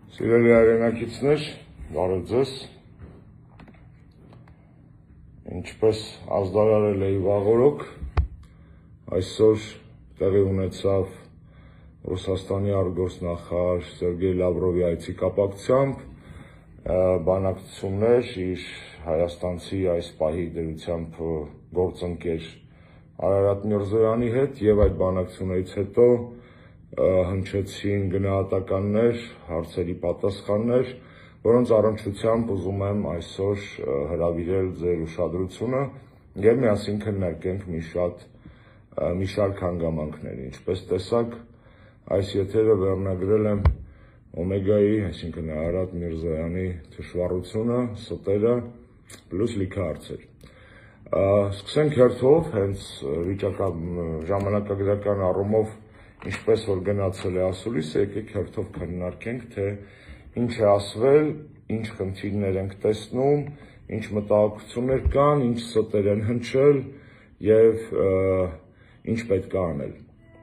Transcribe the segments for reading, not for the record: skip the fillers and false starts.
Սիրելի հայրենակիցներ, բարև ձեզ։ Ինչպես ազդարարել էի վաղօրոք, այսօր տեղի ունեցավ Ռուսաստանի արտգործնախարար Սերգեյ Լավրովի այցի կապակցությամբ բանակցություններ իր հայաստանցի այս պահի դրությամբ գործընկեր Արարատ Միրզոյանի հետ եւ այդ բանակցություններից հետո հնչեցին գնահատականներ, հարցերի պատասխաններ, որոնց առնչությամբ ուզում եմ այսօր հրավիրել ձեր ուշադրությունը եւ միասին քննարկենք մի շարք հանգամանքներ։ Ինչպես տեսաք, այս եթերը վերնագրել եմ Օմեգայի, այսինքն Արարատ Միրզոյանի թշվառությունը, ստերը պլյուս լիքը հարցեր։ Սկսենք հերթով, հենց ժամանակագրական առումով ինչպես որ գնացել է ասուլիսը, եկեք հերթով քննարկենք, թե ինչ է ասվել, ինչ խնդիրներ ենք տեսնում, ինչ մտահոգություններ կան, ինչ ստեր են հնչել եւ ինչ պետք է անել։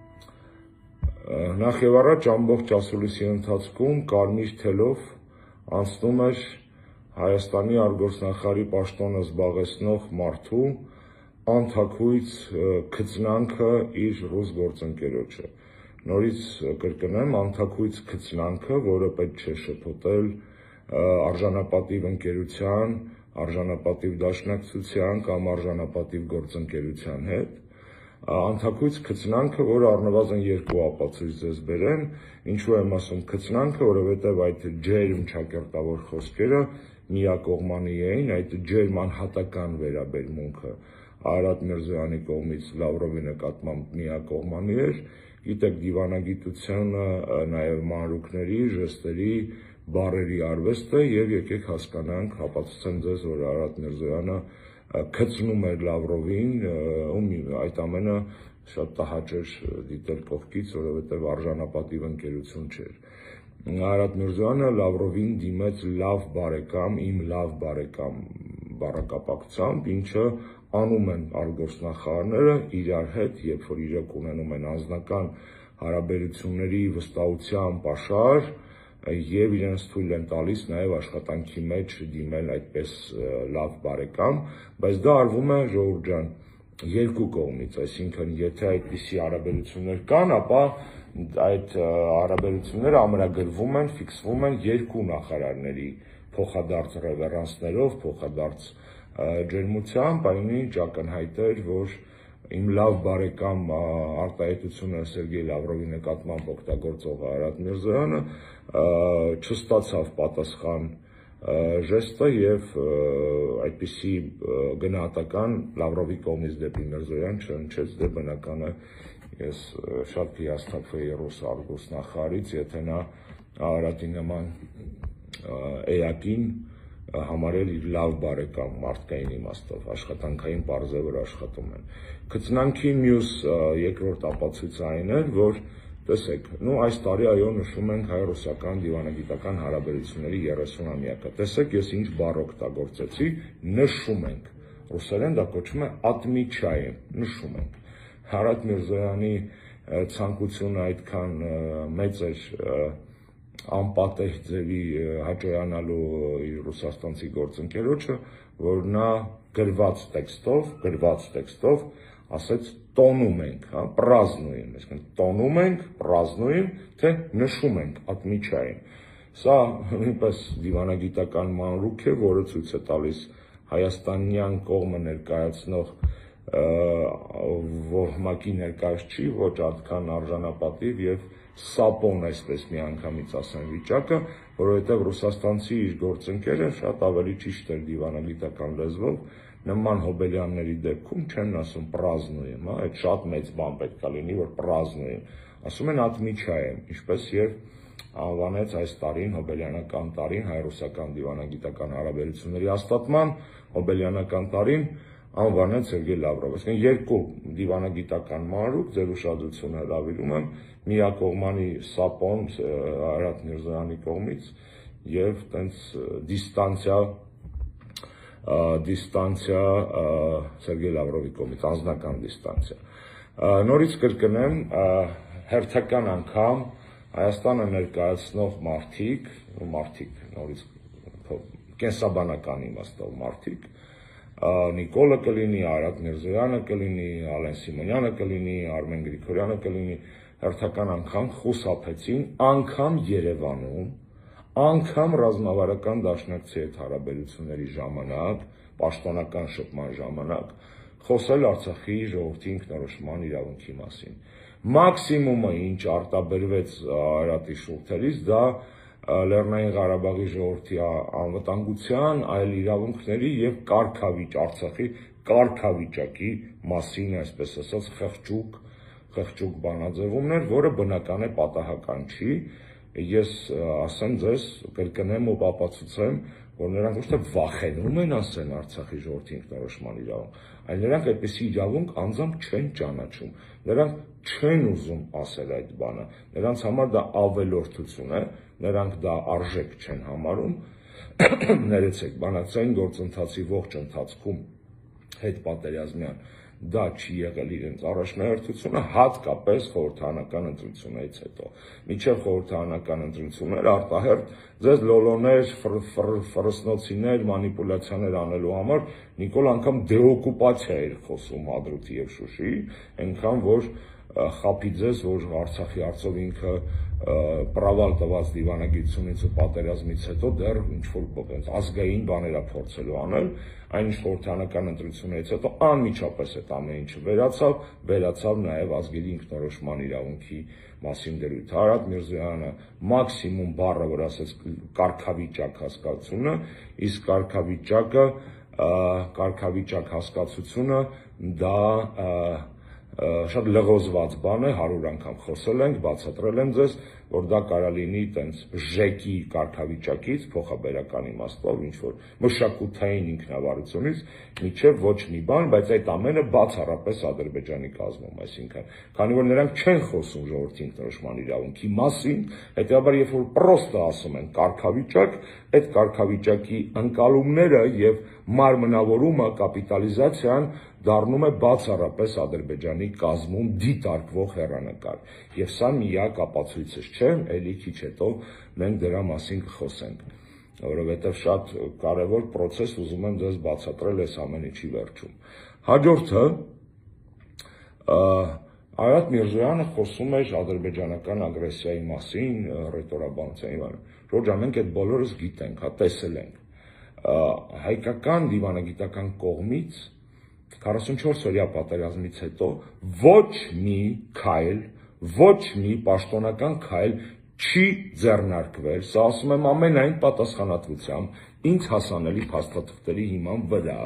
Նախ եւ առաջ ամբողջ ասուլիսի ընթացքում կարմիր թելով անցնում էր Հայաստանի արտգործնախարարի պաշտոնը զբաղեցնող մարդու անթաքույց քծնանքը իր ռուս գործընկերոջը։ Նորից կրկնեմ, անթաքույց քծնանքը, որը պետք չէ շփոթել արժանապատիվ ընկերության, արժանապատիվ դաշնակցության կամ արժանապատիվ գործընկերության հետ, անթաքույց քծնանքը, որը առնվազն երկու ապացույց ձեզ բերեմ, ինչու եմ ասում քծնանքը, որովհետև այդ ջերմ ճակերտավոր խոսքերը միակողմանի էին, այդ ջերմ անհատական վերաբերմունքը Արարատ Միրզոյանի կողմից Լավրովի նկատմամբ միակողմանի էր, գիտեք դիվանագիտությունը, նաև մանրուքների, ժեստերի, բառերի արվեստը եւ եկեք հասկանանք, ապացուցեմ ձեզ, որ Արարատ Միրզոյանը քծնում էր Լավրովին, այդ ամենը շատ տհաճ էր դիտել կողքից, որովհետեւ արժանապատիվ ընկերություն չէր։ Արարատ Միրզոյանը Լավրովին դիմեց լավ բարեկամ, իմ լավ բարեկամ բառակապակցությամբ, ինչը անում են արտգործնախարարները իրար հետ, երբ որ իրենք ունենում են անձնական հարաբերությունների վստահության պաշար եւ իրենց թույլ են տալիս նաեւ աշխատանքի մեջ դիմել այդպես լավ բարեկամ, բայց դա արվում է ժողովուրդ ջան երկու կողմից, այսինքն եթե այդպիսի հարաբերություններ կան, ապա այդ հարաբերությունները ամրագրվում են, ֆիքսվում են երկու նախարարների փոխադարձ ռևերանսներով, փոխադարձ ջերմությամբ, այնինչ ակնհայտ էր, որ իմ լավ բարեկամ արտահայտությունը Սերգեյ Լավրովի նկատմամբ օգտագործող Արարատ Միրզոյանը չստացավ պատասխան ժեստը եւ այդպիսի գնահատական Լավրովի կողմից դեպի Միրզոյան չհնչեց, դե բնական է ես շատ հիասթափվեի ռուս արտգործնախարարից, եթե նա Արարատի նման էակին համարել իր լավ բարեկամ մարդկային իմաստով, աշխատանքային պարզ է, որ աշխատում են։ Քծնանքի մյուս երկրորդ ապացույցը այն էր, որ տեսեք, այս տարի այո նշում ենք հայ-ռուսական դիվանագիտական հարաբերությունների 30-ամյակը։ Տեսեք, ես ինչ բառ օգտագործեցի, նշում ենք։ Ռուսերեն դա կոչվում է «отмечаем», նշում ենք։ Արարատ Միրզոյանի ցանկությունը այդքան մեծ էր անպատեհ ձևի հաճոյանալու իր ռուսաստանցի գործընկերոջը, որ նա գրված տեքստով ասեց տոնում ենք, պրազնուем, այսինքն տոնում ենք, պրազնուем, թե նշում ենք, отмечаем։ Սա նույնպես դիվանագիտական մանրուք է, որը ցույց է տալիս հայաստանյան կողմը ներկայացնող ոհմակի ներկայացուցիչ ոչ այդքան արժանապատիվ եւ սապոն, այսպես միանգամից ասեմ վիճակը, որովհետեւ ռուսաստանցի իր գործընկերը շատ ավելի ճիշտ էր դիվանագիտական լեզվով, նման հոբելյանների դեպքում չեն ասում պրազնուем, այդ շատ մեծ բան պետք է լինի, որ պրազնուем, ասում են отмечаем, ինչպես եւ անվանեց այս տարին հոբելյանական տարին հայ-ռուսական դիվանագիտական հարաբերությունների հաստատման հոբելյանական տարին անվանեց Սերգեյ Լավրովը։ Այսինքն երկու դիվանագիտական մանրուք, ձեր ուշադրությունը հրավիրում եմ, միակողմանի սապոն Արարատ Միրզոյանի կողմից եւ տենց դիստանցիա Սերգեյ Լավրովի կողմից, անձնական դիստանցիա։ Նորից կրկնեմ, հերթական անգամ Հայաստանը ներկայացնող մարդիկ նորից կենսաբանական իմաստով մարդիկ, Նիկոլը կլինի, Արադ Միրզոյանը կլինի, Ալեն Սիմոնյանը կլինի, Արմեն Գրիգորյանը կլինի, հերթական անգամ խուսափեցին, անգամ Երևանում, անգամ ռազմավարական դաշնակցի հետ հարաբերությունների ժամանակ, պաշտոնական շփման ժամանակ, խոսել Արցախի ժողովրդի ինքնորոշման իրավունքի մասին։ Մաքսիմումը, ինչ արտաբերվեց Արարատի շուրթերից, դա Լեռնային Ղարաբաղի ժողովրդի անվտանգության, այլ իրավունքների եւ Արցախի կարգավիճակի մասին, այսպես ասած, խղճուկ բանաձևումներ, որը բնական է պատահական չի։ Ես ասեմ ձեզ, կրկնեմ ու ապացուցեմ, որ նրանք ոչ թե վախենում են ասեն Արցախի ժողովրդի ինքնորոշման իրավունք, այլ նրանք այդպիսի իրավունք անձամբ չեն ճանաչում, նրանք չեն ուզում ասել այդ բանը, նրանց համար դա ավելորդություն է, նրանք դա արժեք չեն համարում, ներեցեք, բանակցային գործընթացի ողջ ընթացքում հետպատերազմյան դա չի եղել իրենց առաջնահերթությունը, հատկապես խորհրդարանական ընտրություններից հետո։ Մինչև խորհրդարանական ընտրություններ արտահերթ ձեզ լոլոներ, ֆրսնոցիներ, մանիպուլյացիաներ անելու համար Նիկոլ անգամ դեօկուպացիա էր խոսում Հադրութի եւ Շուշիի, այնքան որ խափի ձեզ, որ Արցախի հարցով ինքը պրավալ տված դիվանագիտությունից ու պատերազմից հետո դեռ ինչ-որ ազգային բաներ է փորձելու անել, այնինչ խորհրդարանական ընտրություններից հետո անմիջապես այդ ամեն ինչը վերացավ նաև ազգերի ինքնորոշման իրավունքի մասին դրույթ։ Արադ Միրզոյանը մաքսիմում բառը, որ ասեց կարգավիճակ հասկացությունը, իսկ կարգավիճակ հասկացությունը դա շատ լղոզված բան է, 100 անգամ խոսել ենք, բացատրել եմ ձեզ, որ դա կարա լինի տենց ժեկի կարգավիճակից, փոխաբերական իմաստով, ինչ-որ մշակութային ինքնավարությունից, միջև ոչ մի բան, բայց այդ ամենը բացառապես Ադրբեջանի կազմում, այսինքն, քանի որ նրանք չեն խոսում ժողովրդի ինքնորոշման իրավունքի մասին, հետեւաբար երբ որ պրոստը ասում են կարգավիճակ, այդ կարգավիճակի ընկալումները եւ մարմնավորումը, կապիտալիզացիան դառնում է բացառապես Ադրբեջանի կազմում դիտարկվող հեռանկար։ Եվ սա միակ ապացույցը չէ, ելի քիչ հետո մենք դրա մասին կխոսենք, որովհետև շատ կարևոր պրոցես ուզում եմ ձեզ բացատրել այս ամեն ինչի վերջում։ Հաջորդը Արադ Միրզոյանը խոսում էր ադրբեջանական ագրեսիայի մասին, ռետորաբանության բանը։ Ժորժ, մենք այդ բոլորս գիտենք, հա տեսել ենք։ Հայկական դիվանագիտական կողմից 44-օրյա պատերազմից հետո ոչ մի քայլ, ոչ մի պաշտոնական քայլ չի ձեռնարկվել, սա ասում եմ ամենայն պատասխանատվությամբ, ինձ հասանելի փաստաթղթերի հիման վրա,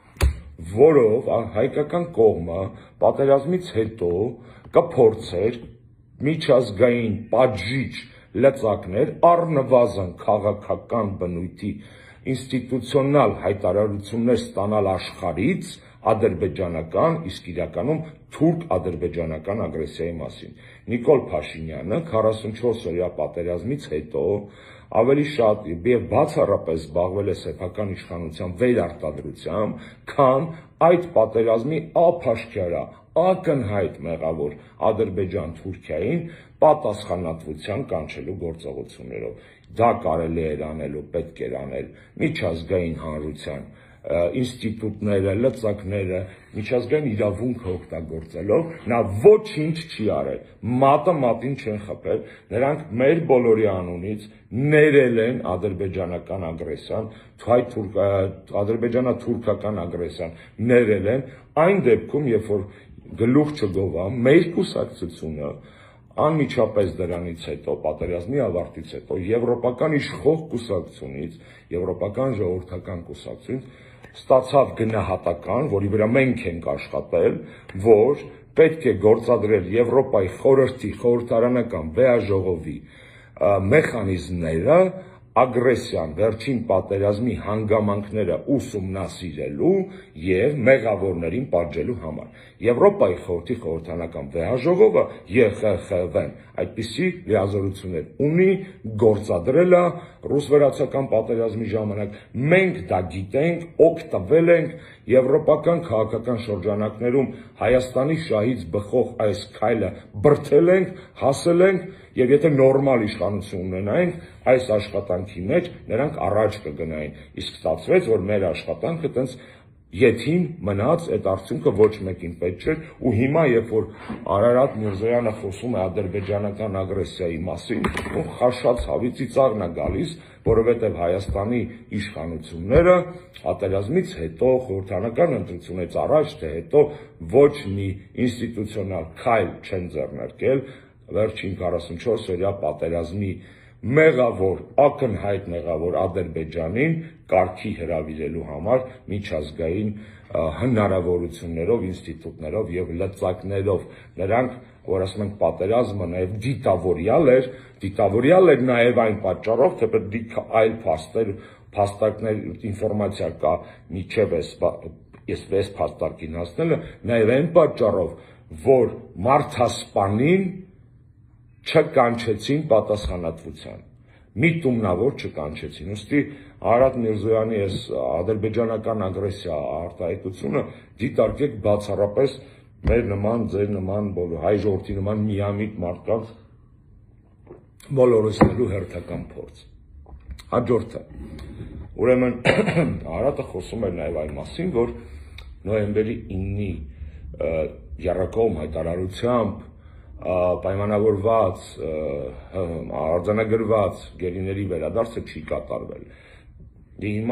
որով հայկական կողմը պատերազմից հետո կփորձեր միջազգային պատժիչ լծակներ առնվազն քաղաքական բնույթի ինստիտուցիոնալ հայտարարություններ ստանալ աշխարհից ադրբեջանական, իսկ իրականում թուրք-ադրբեջանական ագրեսիայի մասին։ Նիկոլ Փաշինյանը 44-օրյա պատերազմից հետո ավելի շատ եւ բացառապես զբաղվել է սեփական իշխանության վերարտադրությամբ, քան այդ պատերազմի ափաշկարա ակնհայտ մեղավոր Ադրբեջան-Թուրքիային պատասխանատվության կանչելու գործողություններով։ Դա կարելի էր անել ու պետք էր անել միջազգային հանրության ինստիտուտները, լծակները, միջազգային իրավունքը օգտագործելով, նա ոչինչ չի արել, մատը մատին չեն խփել, նրանք մեր բոլորի անունից ներել են ադրբեջանական ագրեսիան, ադրբեջանա-թուրքական ագրեսիան ներել են, այն դեպքում, երբ որ գլուխ չգովա, մեր կուսակցությունը անմիջապես դրանից հետո, պատերազմի ավարտից հետո, եվրոպական իշխող կուսակցությունից, եվրոպական ժողովրդական կուսակցությունից ստացավ գնահատական, որի վրա մենք ենք աշխատել, որ պետք է գործադրել Եվրոպայի խորհրդարանական վեաժողովի մեխանիզմները ագրեսիան վերջին պատերազմի հանգամանքները ուսումնասիրելու եւ մեղավորներին պատժելու համար։ Եվրոպայի խորհրդի խորհրդարանական վեաժողովը ԵԽԽՎ-ն այդպիսի լիազորություններ ունի, գործադրել է ռուս-վերացական պատերազմի ժամանակ։ Մենք դա գիտենք, օգտվել ենք եվրոպական քաղաքական շրջանակներում Հայաստանի շահից բխող այս քայլը բրդել ենք, հասել ենք եւ եթե նորմալ իշխանություն ունենային, այս աշխատանքի մեջ նրանք առաջ կգնային։ Իսկ ստացվեց, որ մեր աշխատանքը տենց յեթին մնաց, այդ արդյունքը ոչ մեկին պետք չէր, ու հիմա երբ որ Արարատ Միրզոյանը խոսում է ադրբեջանական ագրեսիայի մասին, ու խաշած հավի ծիծաղն է գալիս, որովհետև Հայաստանի իշխանությունները պատերազմից հետո, խորհրդանական ընտրությունից առաջ թե հետո ոչ մի ինստիտուցիոնալ քայլ չեն ձեռնարկել վերջին 44-օրյա պատերազմի մեղավոր, ակնհայտ մեղավոր Ադրբեջանին կարգի հրավիրելու համար միջազգային հնարավորություններով, ինստիտուտներով եւ լծակներով։ Նրանք, որ ասում ենք պատերազմը նաեւ դիտավորյալ էր նաեւ այն պատճառով, թե պետք է այլ փաստարկներ, ինֆորմացիա կա միջև այս փաստարկին հասնելը, նաեւ այն պատճառով, որ մարդասպանին չկանչեցին պատասխանատվության, միտումնավոր չկանչեցին, ուստի Արարատ Միրզոյանի այս ադրբեջանական ագրեսիա արտահայտությունը դիտարկեք բացառապես մեր նման, ձեր նման, հայ ժողովրդի նման միամիտ մարդկանց մոլորեցնելու հերթական փորձ։ Հաջորդը, ուրեմն Արարատը խոսում էր նաև այն մասին, որ նոյեմբերի 9-ի եռակողմ հայտարարությամբ պայմանավորված, արձանագրված գերիների վերադարձը չի կատարվել։ Հիմա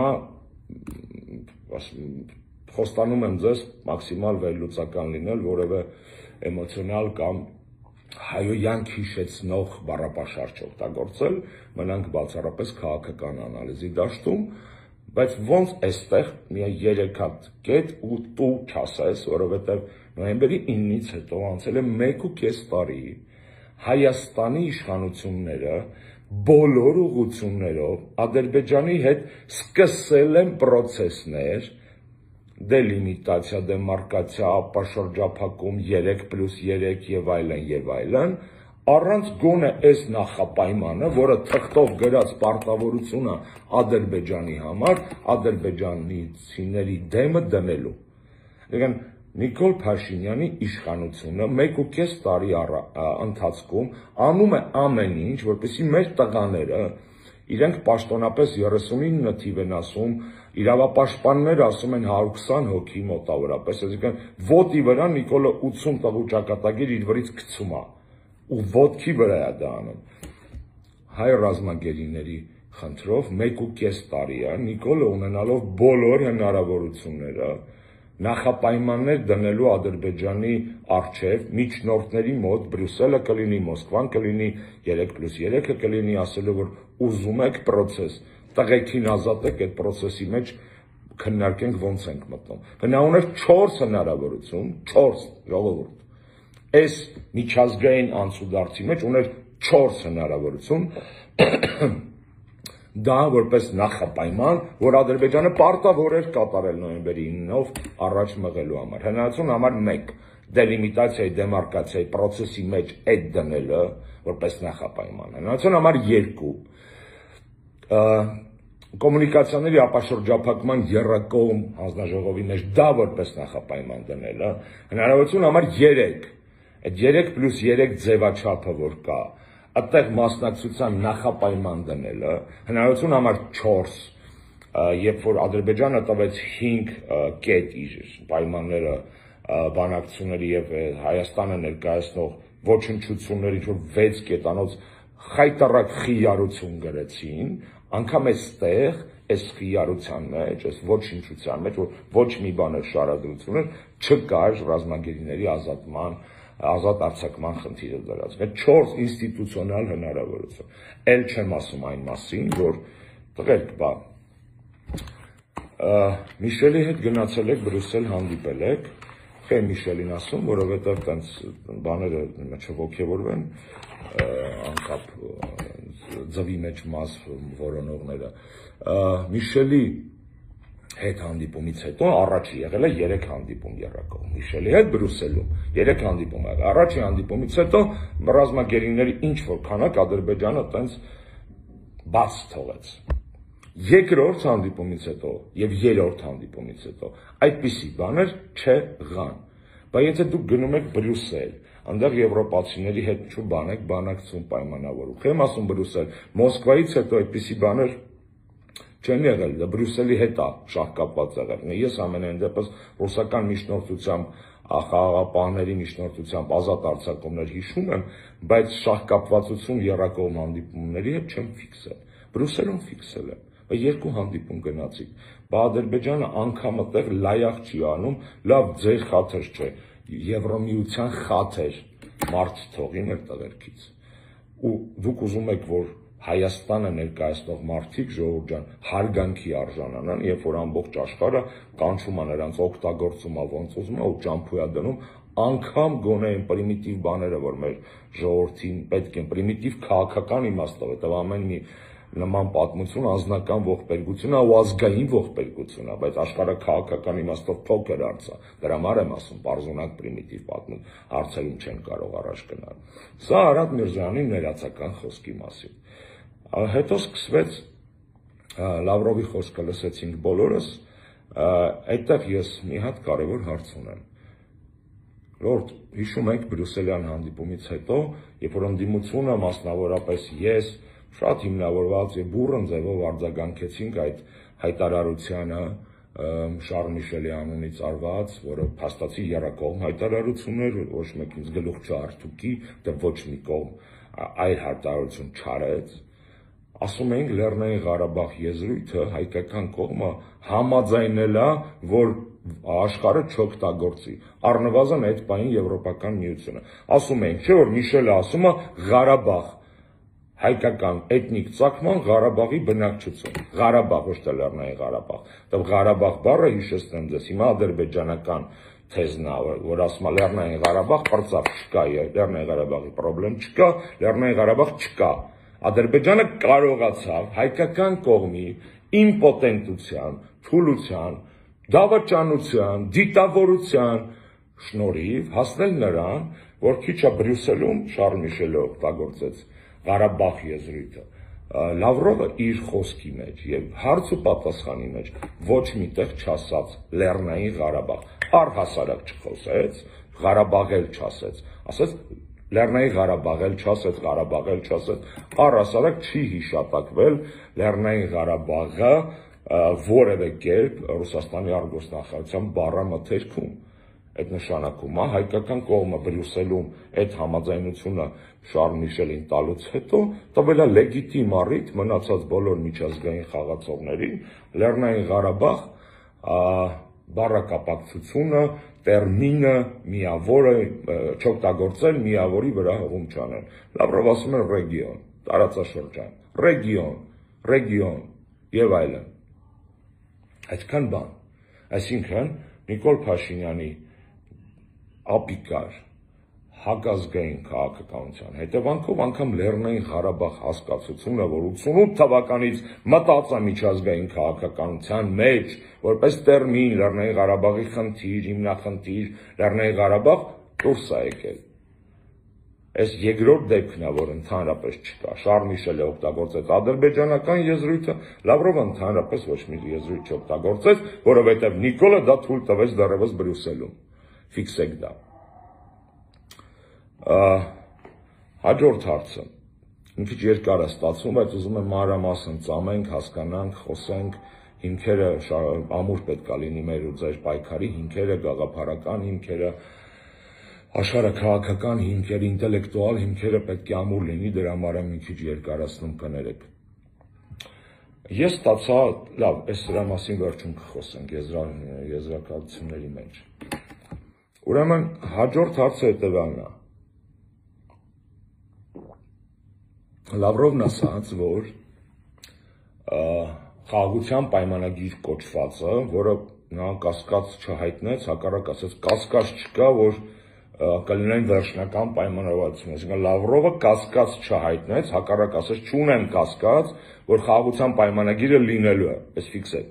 խոստանում եմ ձեզ մաքսիմալ վերլուծական լինել, որևէ էմոցիոնալ կամ հայոյանք հիշեցնող բառապաշարժ չօգտագործել, մնանք բացառապես քաղաքական անալիզի դաշտում, բայց ոնց այստեղ միայն 3 հատ կետ ու տու չասես, որովհետև նոյեմբերի 9-ից հետո անցել է 1.5 տարի, Հայաստանի իշխանությունները բոլոր ուղղություններով Ադրբեջանի հետ սկսել են պրոցեսներ, դելիմիտացիա, դեմարկացիա, ապաշրջափակում 3+3 եւ այլն, առանց գոնե այս նախապայմանը, որը թղթով գրած պարտավորությունը Ադրբեջանի համար, ադրբեջանցիների դեմը դնելու։ Նիկոլ Փաշինյանի իշխանությունը 1.5 տարի ընթացքում անում է ամեն ինչ, որպեսզի մեր տղաները, իրենք պաշտոնապես 39 թիվ են ասում, իրավապաշտպանները ասում են 120 հոգի մոտավորապես, այսինքն ոտի վրա Նիկոլը 80 տղու ճակատագիր իր վրից գցում է, ու ոտքի վրա է դա անում։ Հայ ռազմագերիների խնդրով 1.5 տարի է Նիկոլը ունենալով բոլոր հնարավորությունները նախապայմաններ դնելու Ադրբեջանի առջև միջնորդների մոտ, Բրյուսելը կլինի, Մոսկվան կլինի, 3+3-ը կլինի, ասելով, որ ուզում եք պրոցես, տղեկին ազատեք, այդ պրոցեսի մեջ քննարկենք ոնց ենք մտնում։ Նա ուներ 4 հնարավորություն, 4 ժողովուրդ։ Այս միջազգային անցուդարձի մեջ ուներ 4 հնարավորություն, դա որպես նախապայման, որ Ադրբեջանը պարտավոր էր կատարել նոյեմբերի 9-ով առաջ մղելու համար։ Հնարավորություն համար 1. դելիմիտացիայի, դեմարկացիայի պրոցեսի մեջ այդ դնելը, որպես նախապայման։ Հնարավորություն համար 2. Կոմունիկացիաների ապաշրջափակման եռակողմ հանձնաժողովի մեջ դա որպես նախապայման դնելը։ Հնարավորություն համար 3. Այդ 3+3 ձևաչափը, որ կա, այդտեղ մասնակցության նախապայման դնելը, հնարավորություն համար 4, երբ որ Ադրբեջանը տվեց 5 կետ իր պայմանները բանակցությունների եւ Հայաստանը ներկայացնող ոչնչությունների, որ 6 կետանոց խայտարակ խիարություն գրեցին, անգամ այստեղ այս խիարության մեջ, այս ոչնչության մեջ, որ ոչ մի բան շարադրություն չկար ռազմագերիների ազատ արձակման խնդիրը դրած։ 4 ինստիտուցիոնալ հնարավորություն։ Էլ չեմ ասում այն մասին, որ տղերք, Միշելի հետ գնացել եք Բրյուսել հանդիպել եք, չէ Միշելին ասում, որովհետև տենց բաները չոգևորվեն, անկապ ձվի մեջ մաս որոնողները։ Միշելի հետ հանդիպումից հետո առաջի եղել է 3 հանդիպում եռակողմ, Միշելի հետ Բրյուսելում 3 հանդիպում եղել։ Առաջի հանդիպումից հետո ռազմագերիների ինչ որ քանակ Ադրբեջանը տենց բաց թողեց։ Երկրորդ հանդիպումից հետո եւ երրորդ հանդիպումից հետո այդպիսի բաներ չեղան։ Բայց եթե դուք գնում եք Բրյուսել, այնտեղ եվրոպացիների հետ ինչ բան եք բանակցում պայմանավորում։ Խեմ ասում Բրյուսել, Մոսկվայից հետո այդպիսի բաներ չեն եղել, դա Բրյուսելի հետ է շահկապված եղել։ Ես ամենայն դեպս ռուսական միջնորդությամբ խաղաղապահների միջնորդությամբ ազատ արձակումներ հիշում եմ, բայց շահկապվածություն եռակողմ հանդիպումների հետ չեմ ֆիքսել։ Բրյուսելում ֆիքսել եմ։ Երկու հանդիպում գնացիք։ Բա Ադրբեջանը անգամ այդտեղ լայախ չի անում, լավ ձեր խաթր չէ, Եվրոմիության խաթր մարդ թողին էր տղերքից։ Ու դուք ուզում եք, որ Հայաստանը ներկայացնող մարդիկ ժողովուրդ ջան հարգանքի արժանանան, երբ որ ամբողջ աշխարհը կանչում է նրանց օգտագործում է ոնց ուզում է ու ճամփույա դնում, անգամ գոնե այն պրիմիտիվ բաները, որ մեր ժողովրդին պետք են, պրիմիտիվ քաղաքական իմաստով, դա ամեն մի նման պատմություն անձնական ողբերգություն է ու ազգային ողբերգություն է, բայց աշխարհը քաղաքական իմաստով փոքր հարց է, դրա համար եմ ասում, պարզունակ պրիմիտիվ պատմություն հարցերում չեն կարող առաջ գնալ։ Սա Արադ Միրզոյանի ներածական խոսքի մասին։ Հետո սկսվեց Լավրովի խոսքը լսեցինք բոլորս, այդտեղ ես մի հատ կարևոր հարց ունեմ։ Լորդ, հիշում եք Բրյուսելյան հանդիպումից հետո, երբ որ ընդդիմությունը մասնավորապես ես շատ հիմնավորված եւ բուռն ձևով արձագանքեցինք այդ հայտարարությանը Շարլ Միշելի անունից արված, որը փաստացի եռակողմ հայտարարություն էր, ոչ մեկ ինձ գլուխ չհարթուկի, դե ոչ մի կողմ այլ հայտարարություն չարեց։ Ասում ենք Լեռնային Ղարաբաղ եզրույթը հայկական կողմը համաձայնել է, որ աշխարհը չօգտագործի։ Առնվազն այդ բանին Եվրոպական միությունը։ Ասում ենք, չէ՞ որ Միշելը ասում է Ղարաբաղ, հայկական էթնիկ ծագման Ղարաբաղի բնակչություն։ Ղարաբաղ, ոչ թե Լեռնային Ղարաբաղ։ Դա Ղարաբաղ բառը հիշեցնեմ ձեզ, հիմա ադրբեջանական թեզն է, որ ասում է Լեռնային Ղարաբաղ պրծավ չկա, Լեռնային Ղարաբաղի խնդրեմ չկա, Լեռնային Ղարաբաղ չկա։ Ադրբեջանը կարողացավ հայկական կողմի իմպոտենտության, թուլության, դավաճանության, դիտավորության շնորհիվ հասնել նրան, որ քիչ է Բրյուսելում Շարլ Միշելը օգտագործեց Ղարաբաղ եզրույթը։ Լավրովը իր խոսքի մեջ եւ հարց ու պատասխանի մեջ ոչ միտեղ չասաց Լեռնային Ղարաբաղ, առհասարակ չխոսեց, Ղարաբաղ էլ չասեց, ասաց Լեռնային Ղարաբաղ էլ չասեց, Ղարաբաղ էլ չասեց, առհասարակ չի հիշատակվել Լեռնային Ղարաբաղը որևէ կերպ Ռուսաստանի արտգործնախարարության բառամթերքում։ Այդ նշանակում է հայկական կողմը Բրյուսելում այդ համաձայնությունը Շարլ Միշելին տալուց հետո տվել է լեգիտիմ առիթ մնացած բոլոր միջազգային խաղացողներին Լեռնային Ղարաբաղ բառակապակցությունը, տերմինը, միավորը չօգտագործել, միավորի վրա հղում չանել։ Լավրով ասում է ռեգիոն, տարածաշրջան, ռեգիոն եւ այլն։ Այդքան բան։ Այսինքն Նիկոլ Փաշինյանի ապիկար հակազգային քաղաքականության հետևանքով անգամ Լեռնային Ղարաբաղ հասկացությունը, որ 88 թվականից մտած է միջազգային քաղաքականության մեջ, որպես տերմին Լեռնային Ղարաբաղի խնդիր, հիմնախնդիր, Լեռնային Ղարաբաղ դուրս է եկել։ Այս երկրորդ դեպքն է, որ ընդհանրապես չկա։ Շարլ Միշելը օգտագործեց ադրբեջանական եզրույթը, Լավրովը ընդհանրապես ոչ մի եզրույթ չօգտագործեց, որովհետև Նիկոլը դա թույլ տվեց դեռևս Բրյուսելում։ Ֆիքսեք դա։ Հաջորդ հարցը։ Մի քիչ երկար է ստացվում, բայց ուզում եմ մանրամասն ծամենք, հասկանանք, խոսենք, հիմքերը ամուր պետք է լինի մեր ու ձեր պայքարի հիմքերը, գաղափարական հիմքերը, աշխարհաքաղաքական հիմքերը, ինտելեկտուալ հիմքերը պետք է ամուր լինի, դրա համար եմ մի քիչ երկարացնում կներեք։ Ես ստացա, լավ, այս դրա մասին վերջում կխոսենք եզրակացությունների մեջ։ Ուրեմն հաջորդ հարցը հետևյալն է։ Լավրովն ասաց, որ խաղաղության պայմանագիր կոչվածը, որը նա կասկած չհայտնեց, հակառակ ասաց կասկած չկա, որ կլինեն վերջնական պայմանավորվածություն, այսինքն Լավրովը կասկած չհայտնեց, հակառակ ասաց չունեմ կասկած, որ խաղաղության պայմանագիրը լինելու է, այս ֆիքսեք։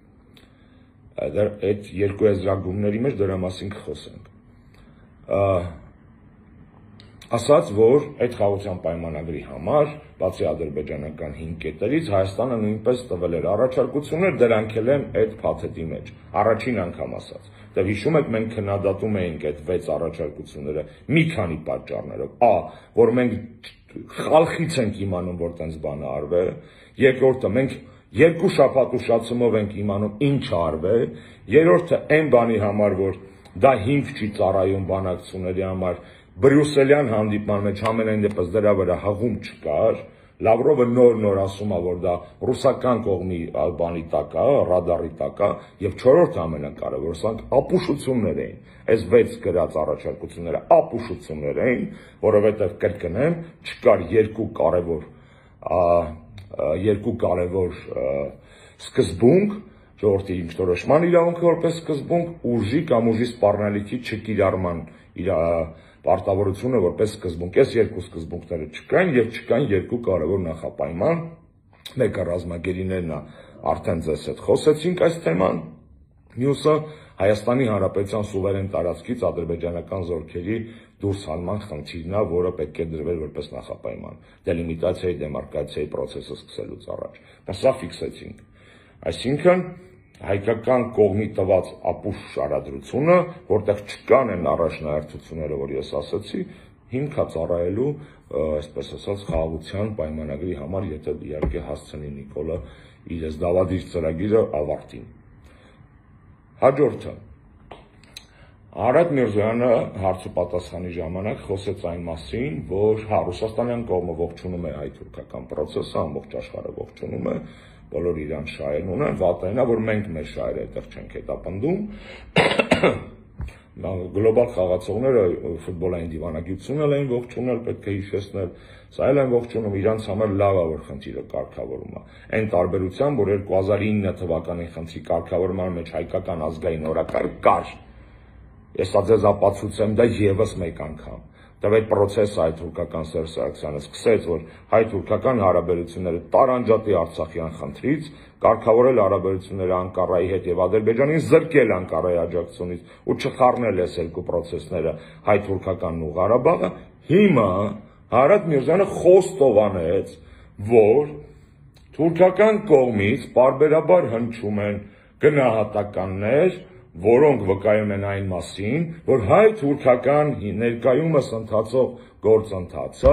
Այդ երկու եզրագրումների մեջ դրա մասին կխոսենք։ ասաց, որ այդ խաղաղության պայմանագրի համար, բացի ադրբեջանական 5 կետերից, Հայաստանը նույնպես տվել էր առաջարկություններ, դրանք էլ են այդ փաթեթի մեջ։ Առաջին անգամ ասաց։ Դե հիշում եք, մենք քննադատում էինք այդ 6 առաջարկությունները մի քանի պատճառներով։ Որ մենք խալխից ենք իմանում, որ տենց բան արվել, երկրորդը մենք 2 շաբաթ ուշացումով ենք իմանում ինչ արվել, երրորդը այն բանի համար, որ դա հիմք չի ծառայում բանակցությունների համար, Բրյուսելյան հանդիպման մեջ ամենայն դեպս դրա վրա հղում չկար, Լավրովը նոր ասում է, որ դա ռուսական կողմի բանի տակ է, ռադարի տակ է, եւ չորրորդը ամենակարևորը, սրանք ապուշություններ էին, այս 6 գրած առաջարկությունները ապուշություններ էին, որովհետեւ կրկնեմ, չկար երկու կարևոր սկզբունք, ժողովրդի ինքնորոշման իրավունքը որպես սկզբունք, ուժի կամ ուժի սպառնալիքի չկիրառման պարտավորությունը որպես սկզբունք, այս երկու սկզբունքները չկային եւ չկային երկու կարևոր նախապայման, մեկը ռազմագերիներն է, արդեն ձեզ հետ խոսեցինք այս թեման, մյուսը Հայաստանի Հանրապետության սուվերեն տարածքից ադրբեջանական զորքերի դուրս հանման խնդիրն է, որը պետք է դրվել որպես նախապայման, դելիմիտացիայի, դեմարկացիայի process-ը սկսելուց առաջ, սա ֆիքսեցինք, այսինքն հայկական կողմի տված ապուշ շարադրությունը, որտեղ չկան են առաջնահերթությունները, որ ես ասացի, հիմք է ծառայելու, այսպես ասած, խաղաղության պայմանագրի համար, եթե իհարկե հասցնի Նիկոլը իր դավադիր ծրագիրը ավարտին։ Հաջորդը Արադ Միրզոյանը հարցու պատասխանի ժամանակ խոսեց այն մասին, որ Ռուսաստանյան կողմը ողջունում է հայ-թուրքական process-ը, ամբողջ աշխարհը ողջունում է, բոլոր իրան շահերն ունեն, վատայնա, որ մենք մեր շահերը այդտեղ չենք հետապնդում, գլոբալ խաղացողները ֆուտբոլային դիվանագիտություն էին ողջունել, պետք է հիշեցնել, սա էլ են ողջունում, իրանց համար լավ է, որ խնդիրը կարգավորում է, այն տարբերությամբ, որ 2009 թվականի խնդրի կարգավորման մեջ հայկական ազգային օրակարգ կար, ես ձեզ ապացուցեմ դա եւս մեկ անգամ, Դե այդ process-ը հայ-թուրքական Սերժ Սարգսյանը սկսեց, որ հայ-թուրքական հարաբերությունները տարանջատի Արցախյան խնդրից, կարգավորել հարաբերությունները Անկարայի հետ եւ Ադրբեջանին զրկել Անկարայի աջակցությունից ու չխառնել այս երկու process-ները հայ-թուրքականն ու Ղարաբաղը, հիմա Արադ Միրզոյանը խոստովանեց, որ թուրքական կողմից պարբերաբար հնչում են գնահատականներ, որոնք վկայում են այն մասին, որ հայ-թուրքական ներկայումս ընթացող գործընթացը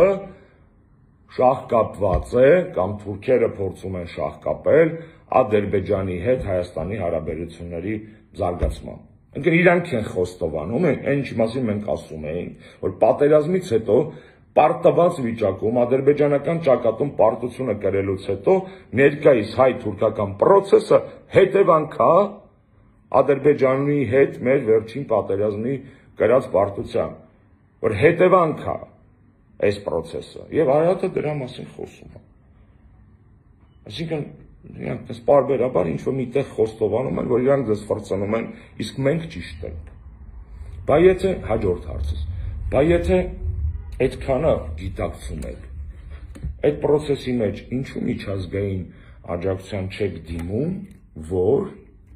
շահկապված է կամ թուրքերը փորձում են շահկապել Ադրբեջանի հետ Հայաստանի հարաբերությունների զարգացման։ Ընկեր իրանք են խոստովանում, այն ինչի մասին մենք ասում էինք, որ պատերազմից հետո պարտված վիճակում ադրբեջանական ճակատում պարտությունը կրելուց հետո ներկայիս հայ-թուրքական process-ը հետևանք է Ադրբեջանի հետ մեր վերջին պատերազմի կրած պարտության, որ հետևանք է այս process-ը եւ Արարատը դրա մասին խոսում է։ Այսինքն իրանք դες պարբերաբար ինչ-որ միտեղ խոստովանում են, որ իրանք դες ֆրծնում են, իսկ մենք ճիշտ ենք։ Բա եթե հաջորդ հարցս, բա եթե այդքանը գիտակցում եք, այդ process-ի մեջ ինչու միջազգային աջակցության չեք դիմում, որ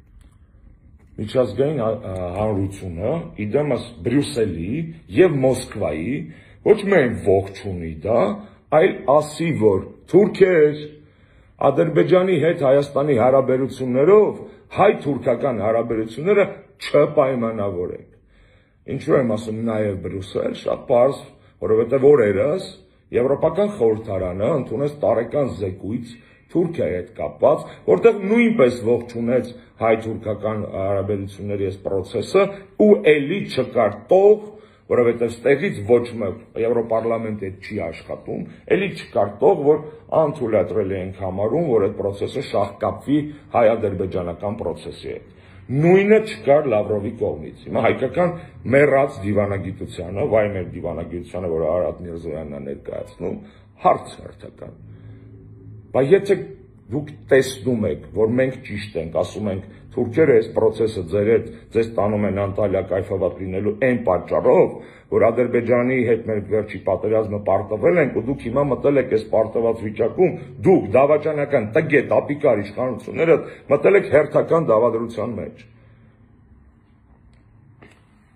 միջազգային հանրությունը իդեմս Բրյուսելի եւ Մոսկվայի ոչ միայն ողջունի դա, այլ ասի, որ թուրքեր Ադրբեջանի հետ Հայաստանի հարաբերություններով հայ-թուրքական հարաբերությունները չպայմանավորենք։ Ինչու եմ ասում նաեւ Բրյուսել, շատ պարզ, որովհետեւ օրերս Եվրոպական խորհրդարանը ընդունեց տարեկան զեկույց Թուրքիայի հետ կապված, որտեղ նույնպես ողջունեց հայ-թուրքական հարաբերությունների այս process-ը ու էլի չկար տող, որովհետև ստեղից ոչ մեկ Եվրոպարլամենտը չի աշխատում, էլի չկար տող, որ անթույլատրելի ենք համարում, որ այդ process-ը շահկապվի հայ-ադրբեջանական process-ի հետ։ Նույնը չկար Լավրովի կողմից։ Հիմա հայկական մեռած դիվանագիտությանը, վայ մեր դիվանագիտությանը, որ Արադ Միրզոյանն է ներկայացնում, հարց հերթական։ Բայց եթե դուք տեսնում եք, որ մենք ճիշտ ենք, ասում ենք, թուրքերը այս process-ը ձեզ տանում են Անտալիա կայֆավատ լինելու այն պատճառով, որ Ադրբեջանի հետ մեր վերջի պատերազմը պարտվել ենք ու դուք հիմա մտել եք այս պարտված վիճակում, դուք դավաճանական տգետ ապիկար իշխանությունները մտել եք հերթական դավադրության մեջ։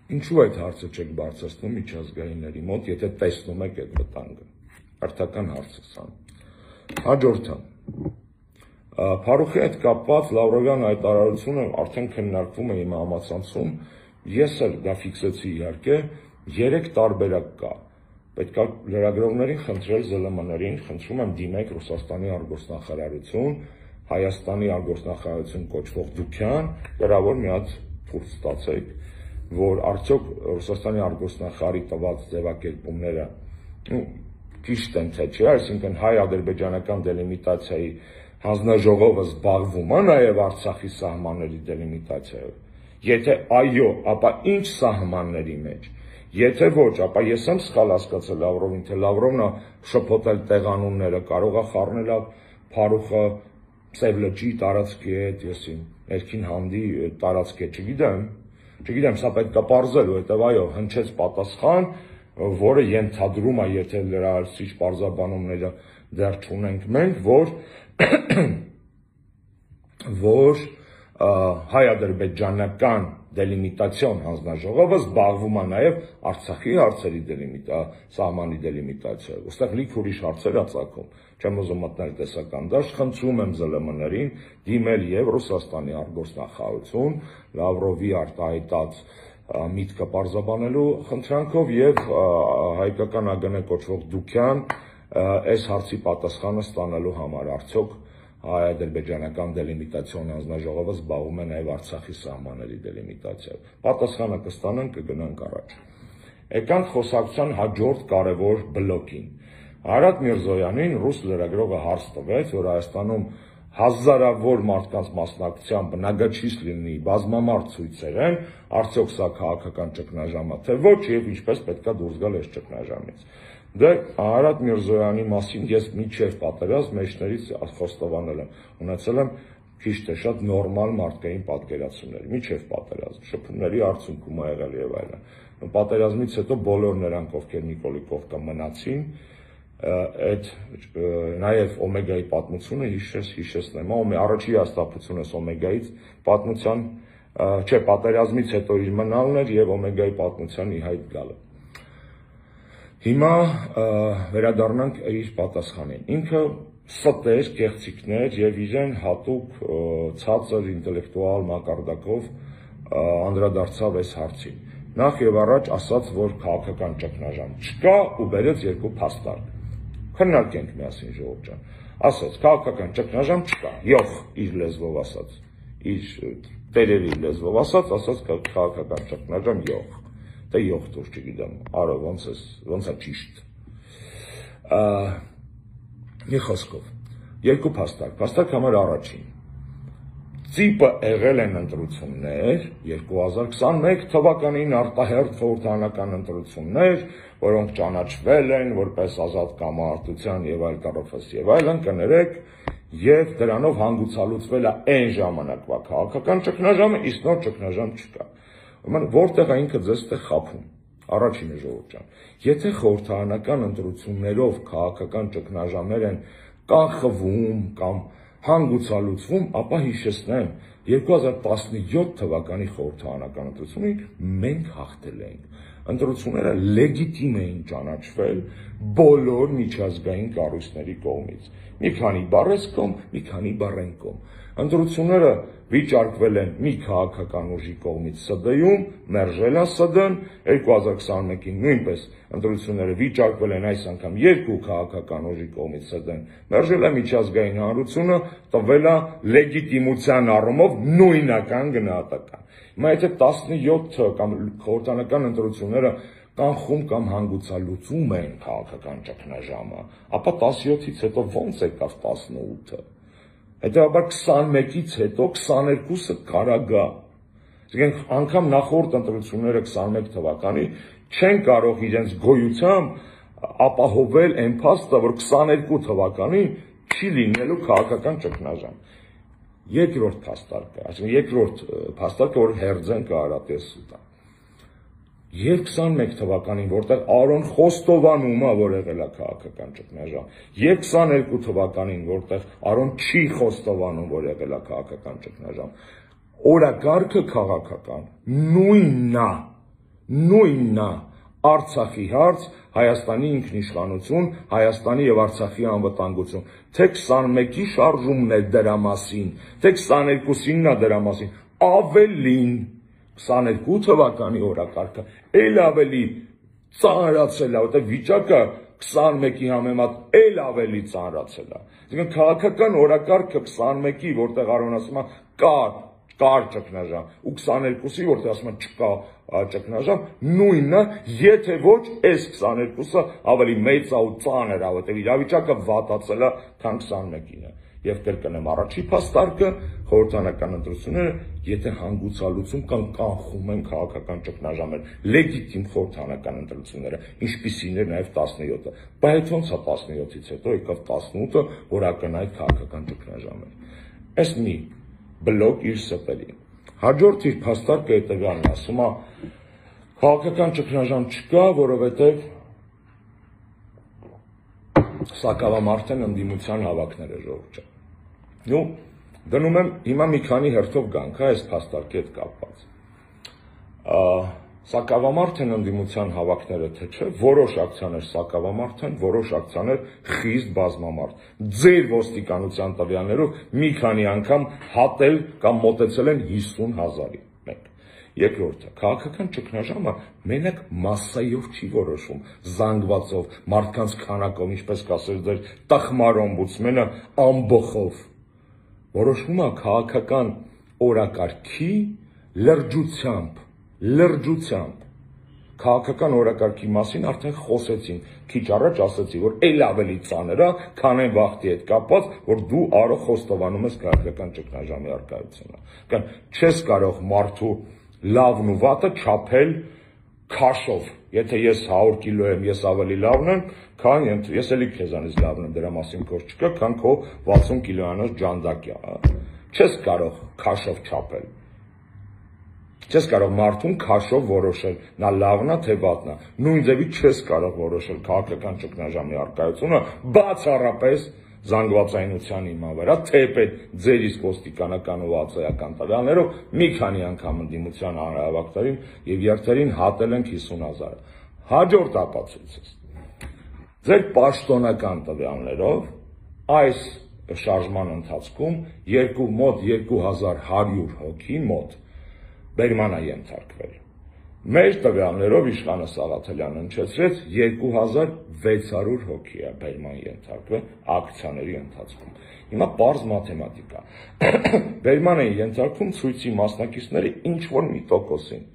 Ինչու այդ հարցը չեք բարձրացնում միջազգայինների մոտ, եթե տեսնում եք այդ վտանգը։ Հերթական հարցը սա։ Հաջորդը։ Փարուխի հետ կապված Լավրովյան հայտարարությունը արդեն քննարկվում է իմ համացանցում, ես էլ դա ֆիքսեցի իհարկե, 3 տարբերակ կա։ Պետք է լրագրողներին խնդրել ԶԼՄ-ներին, խնդրում եմ դիմեք Ռուսաստանի արտգործնախարարություն, Հայաստանի արտգործնախարարություն կոչվող դուքյան, գրավոր մի հատ թուրք ստացեք, որ արդյոք Ռուսաստանի արտգործնախարարի տված ձևակերպումները ճիշտ են թե չէ, այսինքն հայ-ադրբեջանական դելիմիտացիայի հանձնաժողովը զբաղվում է նաև Արցախի սահմանների դելիմիտացիայով։ Եթե այո, ապա ինչ սահմանների մեջ։ Եթե ոչ, ապա ես եմ սխալ հասկացել Լավրովին, թե Լավրովն է շփոթել տեղանունները, կարող է խառնել Փարուխը Սև լճի տարածքի հետ, ես ներքին հանդի տարածք է, չգիտեմ, սա պետք է պարզել, որովհետև այո, հնչեց պատասխան, որը ենթադրում է, եթե լրահարցիչ պարզաբանումները դեռ չունենք մենք, որ հայ-ադրբեջանական դելիմիտացիոն հանձնաժողովը զբաղվում է նաև Արցախի հարցերի սահմանի դելիմիտացիայով։ Ոստեղ լիք ուրիշ հարցեր է ծագում, չեմ ուզում մտնել տեսական դաշտ, խնդրում եմ ԶԼՄ-ներին դիմել եւ Ռուսաստանի արտգործնախարարություն, Լավրովի արտահայտած միտքը պարզաբանելու խնդրանքով եւ հայկական ԱԳՆ կոչվող դուքյան այս հարցի պատասխանը ստանալու համար, արդյոք հայ-ադրբեջանական դելիմիտացիոն հանձնաժողովը զբաղվում է նաև Արցախի սահմանների դելիմիտացիայով։ Պատասխանը կստանանք, կգնանք առաջ։ Եկանք խոսակցության հաջորդ կարևոր բլոկին։ Արադ Միրզոյանին ռուս լրագրողը հարց տվեց, որ Հայաստանում հազարավոր մարդկանց մասնակցությամբ բնագաչից լինի բազմամարդ ցույցեր են, արդյոք սա քաղաքական ճգնաժամ է, թե ոչ, եւ ինչպես պետք է դուրս գալ այս ճգնաժամից։ Դե Արադ Միրզոյանի մասին ես միջև պատերազմ մեջներից խոստովանել եմ, ունեցել եմ քիչ թե շատ նորմալ մարդկային պատկերացումներ, միջև պատերազմ, շփումների արդյունքում ա եղել եւ այլն։ Պատերազմից հետո բոլոր նրանք, ովքեր Նիկոլիկովկա մնացին, այդ նաև Օմեգայի պատմությունը հիշեցնեմ, առաջի հաստատությունս Օմեգայից պատմության, չէ, պատերազմից հետո իր մնալն էր եւ Օմեգայի պատմության ի հայտ գալը։ Հիմա վերադառնանք իր պատասխանին։ Ինքը ստեր, կեղծիքներ եւ իրեն հատուկ ցածր ինտելեկտուալ մակարդակով անդրադարձավ այս հարցին։ Նախ եւ առաջ ասաց, որ քաղաքական ճգնաժամ չկա ու բերեց 2 փաստարկ։ Քննարկենք միասին ժողովուրդ ջան։ Ասաց, քաղաքական ճգնաժամ չկա։ Յոխ իր լեզվով ասաց, իր տերերի լեզվով ասաց քաղաքական ճգնաժամ յոխ։ Դե յոխ դուր չգիտեմ, արա ոնց է ճիշտ։ Մի խոսքով, 2 փաստարկ։ Փաստարկ համար առաջին։ ՑԻՊ-ը եղել են ընտրություններ 2021 թվականին արտահերթ խորհրդարանական ընտրություններ, որոնք ճանաչվել են որպես ազատ կամարտության եւ այլ կառույց եւ այլն, կներեք, եւ դրանով հանգուցալուծվել է այն ժամանակվա քաղաքական ճգնաժամը, իսկ նոր ճգնաժամ չկա։ Ուրեմն որտեղ է ինքը ձեզ տեղ խափում։ Առաջինը ժողովուրդ ջան, եթե խորհրդարանական ընտրություններով քաղաքական ճգնաժամեր են կանխվում կամ հանգուցալուծվում, ապա հիշեցնեմ 2017 թվականի խորհրդարանական ընտրությունին մենք հաղթել էինք։ Ընտրությունները լեգիտիմ էին ճանաչվել բոլոր միջազգային կառույցների կողմից։ Մի քանի բառ կողմ, մի քանի բառ են կողմ։ Ընտրությունները վիճարկվել են մի քաղաքական ուժի կողմից ՍԴ-ում, մերժել է ՍԴ-ն, 2021-ին նույնպես ընտրությունները վիճարկվել են այս անգամ 2 քաղաքական ուժի կողմից ՍԴ-ն, մերժել է միջազգային հանրությունը, տվել է լեգիտիմության առումով նույնական գնահատական։ Հիմա եթե 17 կամ խորհրդարանական ընտրությունները կանխում կամ հանգուցալուծում են քաղաքական ճգնաժամը, ապա 17-ից հետո ո՞նց եկավ 18-ը։ Հետևաբար 21-ից հետո 22-ը կարա գա։ Այսինքն անգամ նախորդ ընտրությունները 21 թվականի չեն կարող իրենց գոյությամբ ապահովել այն փաստը, որ 22 թվականին չի լինելու քաղաքական ճգնաժամ։ Երկրորդ փաստարկը, այսինքն երկրորդ փաստարկը, որ Հերձեն կարատեսուտ է։ Եվ 21 թվականին, որտեղ Արոն Խոստովանում է, որ եղել է քաղաքական ճգնաժամ, եւ 22 թվականին, որտեղ Արոն չի խոստովանում, որ եղել է քաղաքական ճգնաժամ, օրակարգը քաղաքական նույնն է, նույնն է Արցախի հարց, Հայաստանի ինքնիշխանություն, Հայաստանի եւ Արցախի անվտանգություն, թե 21-ի շարժումն է դրա մասին, թե 22-ինն է դրա մասին, ավելին 22 թվականի օրակարգը էլ ավելի ծանրացել է, որտեղ վիճակը 21-ի համեմատ էլ ավելի ծանրացել է։ Այսինքն քաղաքական օրակարգը 21-ի, որտեղ Արոն ասում է կար ճգնաժամ, ու 22-ի, որտեղ ասում է չկա ճգնաժամ, նույնը, եթե ոչ այս 22-ը ավելի մեծ է ու ծանր է, որտեղ իրավիճակը վատացել է, քան 21-ինը։ Եվ կրկնեմ, առաջի փաստարկը խորհրդանական ընտրությունները, եթե հանգուցալուծում կան կանխում են քաղաքական ճգնաժամեր, լեգիտիմ խորհրդանական ընտրությունները, ինչպիսին էր նաև 17-ը, բայց ոնց է 17-ից հետո եկավ 18-ը, որ ակնհայտ քաղաքական ճգնաժամ էր։ Այս մի բլոկ իր սպերի։ Հաջորդ իր փաստարկը հետևյալն ասում է, քաղաքական ճգնաժամ չկա, որովհետև սակավամարդ են ընդդիմության հավաքները ժողովրդը։ Նու դնում եմ հիմա մի քանի հերթով գանք, այս փաստարկի հետ կապված։ Սակավամարդ են ընդդիմության հավաքները, թե չէ, որոշ ակցիաներ սակավամարդ են, որոշ ակցիաներ խիստ բազմամարդ։ Ձեր ոստիկանության տվյալներով մի քանի անգամ հատել կամ մոտեցել են 50,000-ի։ Մեկ։ Երկրորդը, քաղաքական ճգնաժամը մենակ մասսայով չի որոշվում, զանգվածով, մարդկանց քանակով, ինչպես կասեր ձեր տխմար օմբուդսմենը, ամբոխով։ Որոշվում է քաղաքական օրակարգի լրջությամբ։ Քաղաքական օրակարգի մասին արդեն խոսեցին, քիչ առաջ ասեցի, որ էլ ավելի ծանր է, քան այն վախտի հետ կապված, որ դու արո խոստովանում ես քաղաքական ճգնաժամի առկայությունը։ Կամ չես կարող մարդու լավն ու վատը չափել քաշով։ Եթե ես 100 կիլո եմ, ես ավելի լավն եմ, քան ես էլի քեզանից լավն եմ, դրա մասին գործ չկա, քան քո 60 կիլոյանոց ջանդակյա։ Չես կարող քաշով չափել։ Չես կարող մարդուն քաշով որոշել, նա լավն է թե վատն է։ Նույն ձևի չես կարող որոշել քաղաքական ճգնաժամի առկայությունը բացառապես զանգվածայնության հիման վրա, թեպետ ձեր իսկ ոստիկանական ու ածայական տվյալներով մի քանի անգամ ընդդիմության հանրահավաքներին եւ երթերին հատել են 50,000-ը։ Հաջորդ ապացույցս։ Ձեր պաշտոնական տվյալներով այս շարժման ընթացքում մոտ 2100 հոգի մոտ բերման է ենթարկվել։ Մեր տվյալներով իշխանը Սաղաթելյանը հնչեցրեց 2600 հոգի է բերման ենթարկվել ակցիաների ընթացքում։ Հիմա պարզ մաթեմատիկա։ Բերման են ենթարկվում ցույցի մասնակիցները ինչ-որ մի տոկոսին։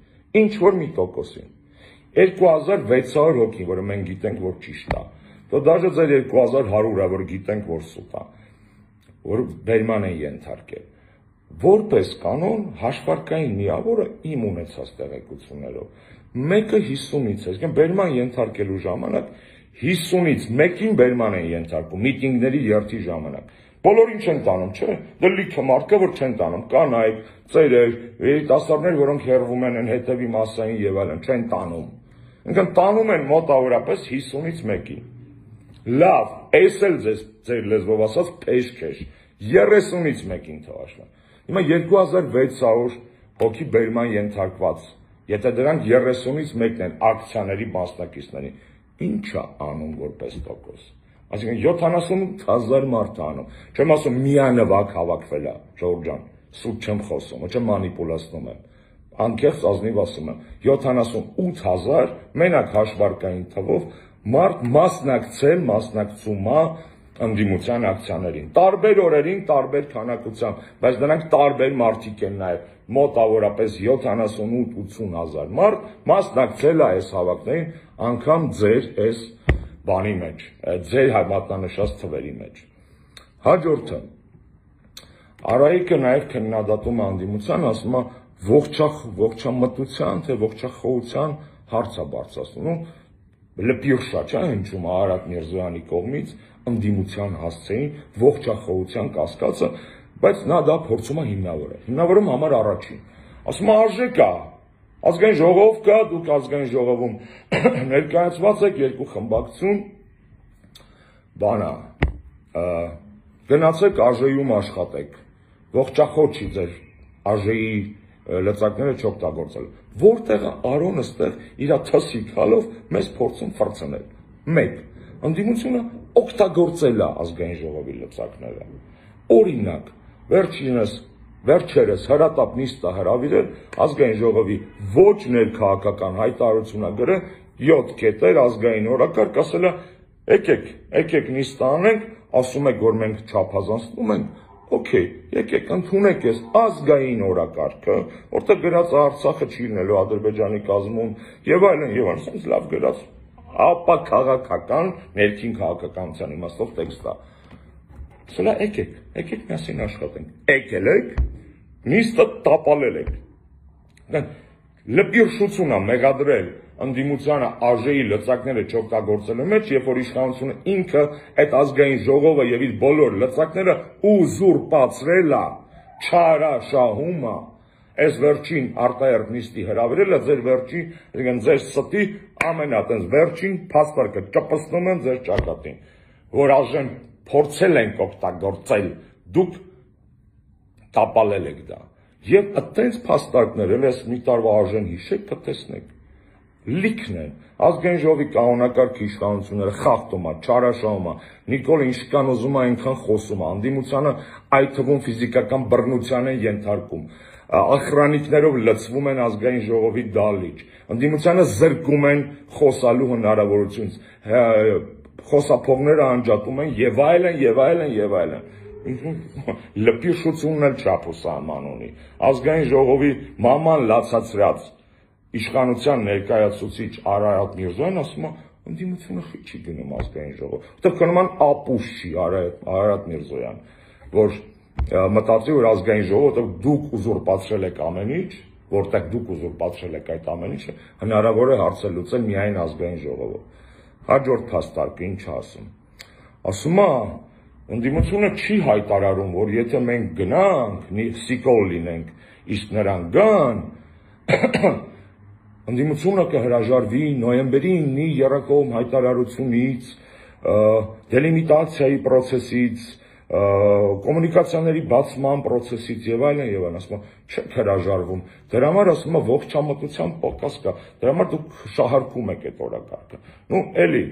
2600 հոգի, որը մենք գիտենք, որ ճիշտ է։ Դե դաժե ձեր 2100-ը, որ գիտենք, որ սուտ է, որ բերման են ենթարկել։ Որպես կանոն հաշվարկային միավորը իմ ունեցած տեղեկություններով մեկը 50-ից է, այսինքն բերման ենթարկելու ժամանակ 50-ից մեկին բերման են ենթարկում միտինգների երթի ժամանակ։ Բոլորին չեն տանում, չէ՞։ Դե լիքը մարդ կա, որ չեն տանում, կանայք, ծերեր, երիտասարդներ, որոնք հեռվում են հետևի մասային եւ այլն, չեն տանում։ Այսինքն տանում են մոտավորապես 50-ից մեկին։ Լավ, էս էլ ձեր լեզվով ասած փեշքեշ 30-ից մեկին թվաշվան։ Հիմա 2600 հոգի բերման ենթարկված, եթե դրանք 30-ից մեկն են ակցիաների մասնակիցների, ինչ է անում որպես տոկոս։ Այսինքն 78,000 մարդ է անում։ Չեմ ասում միանվագ հավաքվել է, Ժողովուրդ ջան, սուտ չեմ խոսում, ոչ մանիպուլացնում եմ։ Անկեղծ ազնիվ ասում եմ, 78,000 մենակ հաշվարկային թվով մարդ մասնակցում է ընդդիմության ակցիաներին, տարբեր օրերին, տարբեր քանակությամբ, բայց դրանք տարբեր մարդիկ են նաև, մոտավորապես 78-80,000 մարդ մասնակցել է այս հավաքներին, անգամ ձեր այս բանի մեջ, ձեր մատնանշած թվերի մեջ։ Հաջորդը, Արայիկը նաև քննադատում ընդդիմության, ասում է ողջամտության, թե ողջախոհության հարց է բարձրացնում, լպիրշա չէ հնչում Արարատ Միրզոյանի կողմից ընդդիմության հասցեին ողջախոհության կասկածը, բայց նա դա փորձում է հիմնավորել։ Հիմնավորում համար առաջին։ Ասում է արժեք է, ազգային ժողով կա, դուք ազգային ժողովում ներկայացված եք երկու խմբակցություն, բանա, գնացեք ԱԺ-ում աշխատեք, ողջախոհ չի ձեր ԱԺ-ի լծակները չօգտագործել։ Որտեղ է Արոնը ստեղ իր թասիկալով մեզ փորձում ֆրցնել։ 1. Ընդդիմությունը օգտագործել է ազգային ժողովի լծակները։ Օրինակ, վերջերս հրատապ նիստը հրավիրել ազգային ժողովի ոչ ներքաղաքական հայտարարությունը գրել 7 կետեր ազգային օրակարգ, ասել է եկեք նիստը անենք, ասում եք, որ մենք չափազանցնում ենք, օքեյ, եկեք ընդունեք այս ազգային օրակարգը, որտեղ գրած Արցախը չի լինելու Ադրբեջանի կազմում եւ այլն, ասենց լավ գրած, ապա քաղաքական, ներքին քաղաքականության իմաստով տեքստ է։ Սա եկեք միասին աշխատենք։ Եկել եք, նիստը տապալել եք։ Լպիրշություն է մեղադրել ընդդիմությանը ԱԺ-ի լծակները չօգտագործելու մեջ, երբ որ իշխանությունը ինքը այդ ազգային ժողովը եւ իր բոլոր լծակները ուզուրպացրել է, չարաշահում է։ Այս վերջին արտահերթ նիստի հրավիրելը ձեր վերջին, ձեր ստի ամենատենց վերջին փաստարկը ճպսնում են ձեր ճակատին, որ ԱԺ-ն փորձել ենք օգտագործել, դուք տապալել եք դա։ Եվ այդտենց փաստարկներ էլ այս մի տարվա ԱԺ-ն հիշեք, կտեսնեք։ Լիքն են, ազգային ժողովի կանոնակարգ իշխանությունները խախտում է, չարաշահում է, Նիկոլ ինչքան ուզում է այնքան խոսում է, ընդդիմությանը այդ թվում ֆիզիկական բռնության են ենթարկում, ախրանիկներով լցվում են ազգային ժողովի դալիճ, ընդդիմությանը զրկում են խոսալու հնարավորությունից, խոսափողները անջատում են եւ այլն։ Լպիրշությունն էլ չափուսան ունի, ազգային ժողովի մաման լացացրած իշխանության ներկայացուցիչ Արարատ Միրզոյան ասում է, ընդդիմությունը չի գնում ազգային ժողով, որտեղ կնման ապուշ չի Արարատ Միրզոյան, որ մտածի, որ ազգային ժողովը դուք ուզուրպացրել եք ամեն ինչ, որտեղ դուք ուզուրպացրել եք այդ ամեն ինչը, հնարավոր է հարցը լուծել միայն ազգային ժողովով։ Հաջորդ փաստարկը ինչ ասում։ Ասում է, ընդդիմությունը չի հայտարարում, որ եթե մենք գնանք, սիկոլ լինենք, իսկ նրանք գան, ընդդիմությունը կհրաժարվի նոյեմբերի 9-ի եռակողմ հայտարարությունից, դելիմիտացիայի process-ից, կոմունիկացիաների բացման process-ից եւ այլն, ասում է, չեք հրաժարվում։ Դրա համար ասում է ողջամտության պակաս կա։ Դրա համար դուք շահարկում եք այդ օրակարգը։ Ну, էլի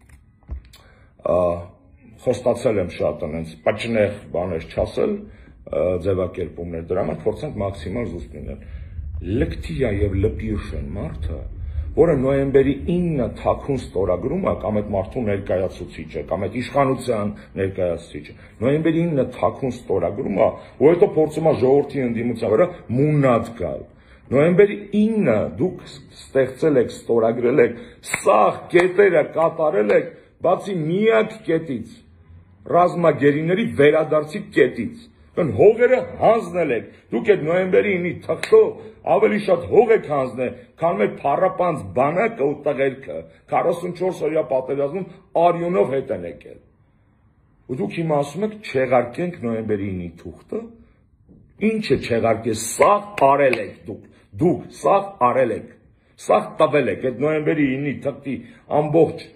խոստացել եմ շատ այնց պաչնեղ բաներ չասել, ձևակերպումներ, դրա համար փորձենք մաքսիմալ զուսպ լինել։ Լկտիա եւ լպիրշ են մարդը, որը նոյեմբերի 9-ը թաքուն ստորագրումը կամ այդ մարդու ներկայացուցիչը, կամ այդ իշխանության ներկայացուցիչը, նոյեմբերի 9-ը թաքուն ստորագրումը, ու հետո փորձում է ժողովրդի ընդդիմության վրա մունատ գալ։ Նոյեմբերի 9-ը դուք ստեղծել եք, ստորագրել եք, սաղ կետերը կատարել եք, բացի միակ կետից, ռազմագերիների վերադարձի կետից։ Հողերը հանձնել եք, դուք այդ նոյեմբերի 9-ի թղթով ավելի շատ հող եք հանձնել, քան մեր փառապանց բանակը ու տղերքը 44 օրյա պատերազմում արյունով հետ են եկել։ Ու դուք հիմա ասում եք չեղարկենք նոյեմբերի 9-ի թուղթը, ինչը չեղարկես, սաղ արել եք դուք սաղ արել եք, սաղ տվել եք, այդ նոյեմբերի 9-ի թղթի ամբողջ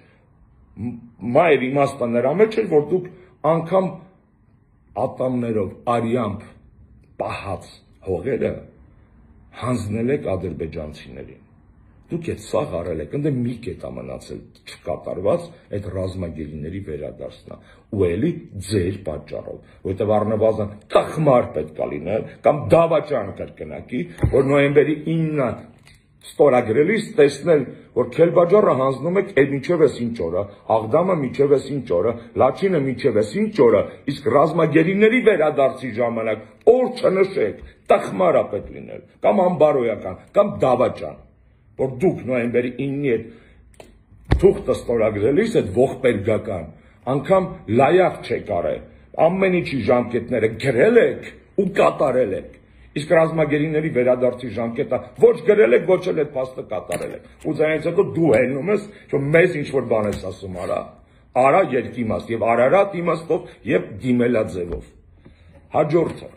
մայր իմաստը նրա մեջ էր, որ դուք անգամ ատամներով արյամբ պահած հողերը հանձնել եք ադրբեջանցիներին։ Դուք այդ սաղ արել եք, ընդ մի կետ է մնացել չկատարված այդ ռազմագերիների վերադարձնա, ու էլի ձեր պատճառով, որտեղ առնվազն տխմար պետք է լինել, կամ դավաճան կրկնակի, որ նոյեմբերի 9-ը ստորագրելիս տեսնել, որ Քելբաջարը հանձնում եք մինչև էս ինչ օրը, Աղդամը մինչև էս ինչ օրը, Լաչինը մինչև էս ինչ օրը, իսկ ռազմագերիների վերադարձի ժամանակ օր չնշեք, տխմար է պետք լինել, կամ անբարոյական, կամ դավաճան, որ դուք նոյեմբերի 9-ի այդ թուղթը ստորագրելիս այդ ողբերգական, անգամ լայախ չեք արել, ամեն ինչի ժամկետները գրել եք ու կատարել եք։ Իսկ ռազմագերիների վերադարձի ժամկետը ոչ գրել եք, ոչ էլ այդ փաստը կատարել եք։ Ու դրանից հետո դու հելնում ես, որ մեզ ինչ որ բան ես ասում, արա երկի իմաստ եւ Արարատ իմաստով եւ դիմելաձևով։ Հաջորդը։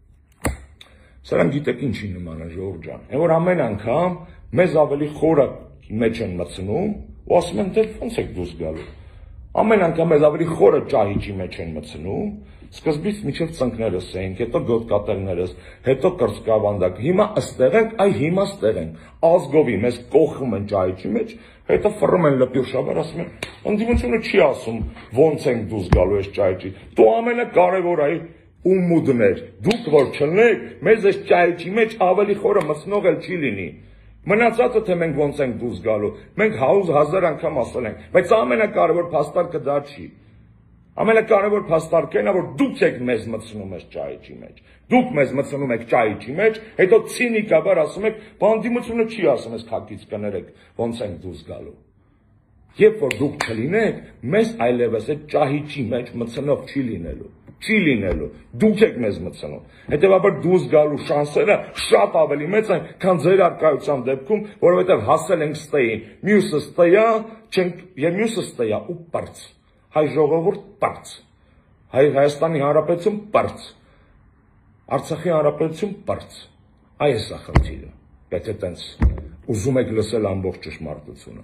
Սրանք գիտեք ինչի նման է, Ժողովուրդ ջան։ Այն որ ամեն անգամ մեզ ավելի խորը մեջ են մտցնում ու ասում են, դե ո՞նց եք դուրս գալու։ Ամեն անգամ մեզ ավելի խորը ճահիճի մեջ են մտցնում, սկզբից մինչև ծնկներս էինք, հետո գոտկատերներս, հետո կրծքավանդակ, հիմա ըստեղ ենք, հիմա ստեղ ենք, ազգովի մեզ կողում են ճահիճի մեջ, հետո ֆռում են լպյուրշաբար, ասում են, ընդդիմությունը չի ասում, ոնց ենք դուրս գալու այս ճահիճի, դու ամենակարևորը ումուդներ, դուք որ չլնեք, մեզ այս ճահիճի մեջ ավելի խորը մտցնող էլ չի լինի։ Մնացածը թե մենք ոնց ենք դուրս գալու, մենք 1000 անգամ ասել ենք, բայց ամենակարևոր փաստարկը դա չի։ Ամենակարևոր փաստարկն է, որ դուք եք մեզ մտցնում այս ճահիճի մեջ։ Դուք մեզ մտցնում եք ճահիճի մեջ, հետո ցինիկաբար ասում եք, բանդիմությունը չի ասում, այս քակից կներեք, ոնց ենք դուրս գալու։ Երբ որ դուք չլինեք, մեզ այլևս այդ ճահիճի մեջ մտցնող չի լինելու։ Չի լինելու, դուք եք մեզ մտցնում, հետևաբար դուրս գալու շանսերը շատ ավելի մեծ են, քան ձեր առկայության դեպքում, որովհետև հասել ենք ստեին, մյուսը ստեյա, եւ մյուսը ստեյա ու պարծ, հայ ժողովուրդ պարծ, Հայաստանի Հանրապետություն պարծ, Արցախի Հանրապետություն պարծ, այս է խնդիրը, եթե տենց ուզում եք լսել ամբողջ ճշմարտությունը,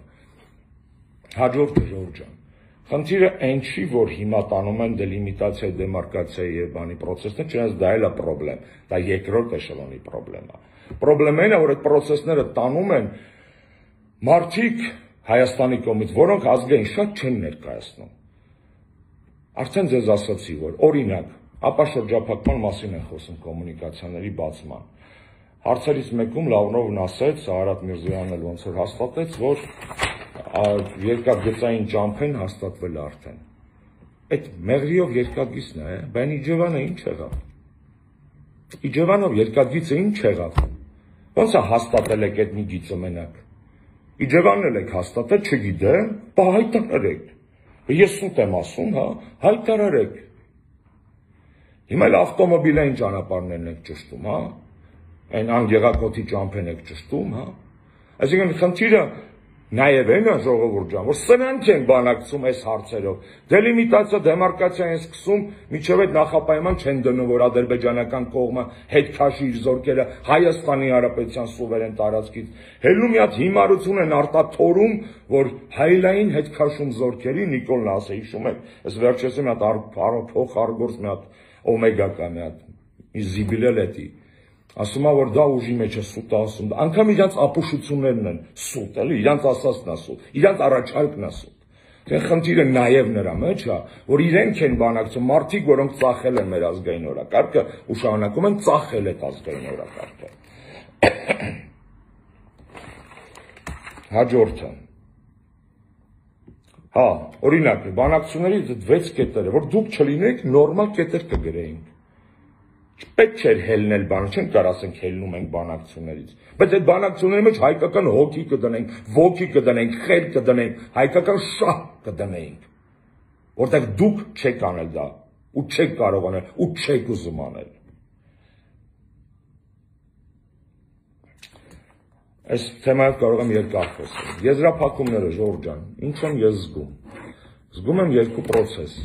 հաջորդը Ժողովուրդ ջան. Խնդիրը այն չի, որ հիմա տանում են դելիմիտացիա, դեմարկացիա եւ բանի process-ները, չնայած դա էլ է խնդրեմ, դա երկրորդ էշելոնի խնդրեմ է։ Խնդրեմն է, որ այդ process-ները տանում են մարդիկ Հայաստանի կողմից, որոնք ազգային շատ չեն ներկայացնում։ Արդեն ձեզ ասացի, որ օրինակ, ապաշրջափակման մասին են խոսում կոմունիկացիաների բացման։ Հարցերից մեկում Լավրովն ասեց, Սարհատ Միրզոյանն էլ ոնց որ հաստատեց, որ երկաթգծային ճամփեն հաստատվել արդեն։ Այդ մեղրիով երկաթգիծն է, բան Իջևանը ինչ եղավ։ Իջևանով երկաթգիծը ինչ եղավ։ Ոնց է հաստատել եք այդ մի գիծը մենակ։ Իջևանն էլ եք հաստատել, չգիտեմ, բա հայտարարեք։ Ես սուտ եմ ասում, հա, հայտարարեք։ Հիմա էլ ավտոմոբիլային ճանապարհներն եք ճշտում, հա։ Այն անգեղակոթի ճամփեն եք ճշտում, հա։ Այսինքն խնդիրը նաև այն է Ժողովուրդ ջան, որ սրանք են բանակցում այս հարցերով։ Դելիմիտացիա, դեմարկացիա են սկսում, միջև այդ նախապայման չեն դնում, որ ադրբեջանական կողմը հետ քաշի իր զորքերը Հայաստանի Հանրապետության սուվերեն տարածքից։ Հելու մի հատ հիմարություն են արտաթորում, որ հայլային հետ քաշում զորքերի Նիկոլն ասե, հիշում եք, այս վերջերս մի հատ փող արգործ մի հատ օմեգա կա մի հատ, մի զիբիլել էտի։ Ասում է, որ դա ուժի մեջ է սուտ ասում, անգամ իրանց ապուշություններն են սուտ, էլի, իրանց ասածն է սուտ, իրանց առաջարկն է սուտ։ Դե խնդիրը նաև նրա մեջ է, որ իրենք են բանակցում, մարդիկ, որոնք ծախել են մեր ազգային օրակարգը ու շարունակում են ծախել այդ ազգային օրակարգը։ Հաջորդը։ Հա, օրինակ, բանակցությունների 6 կետերը, որ դուք չլինեք, նորմալ կետեր կգրեինք։ Պետք չէր հելնել բանը, չենք կարող ասենք հելնում ենք բանակցություններից, բայց այդ բանակցությունների մեջ հայկական հոգի կդնենք, ոգի կդնենք, խել կդնենք, հայկական շահ կդնենք, որտեղ դուք չեք անել դա, ու չեք կարող անել, ու չեք ուզում անել։ Այս թեմայով կարող եմ երկար խոսել։ Եզրափակումները, Ժողովուրդ ջան, ինչ եմ ես զգում։ Զգում եմ երկու process։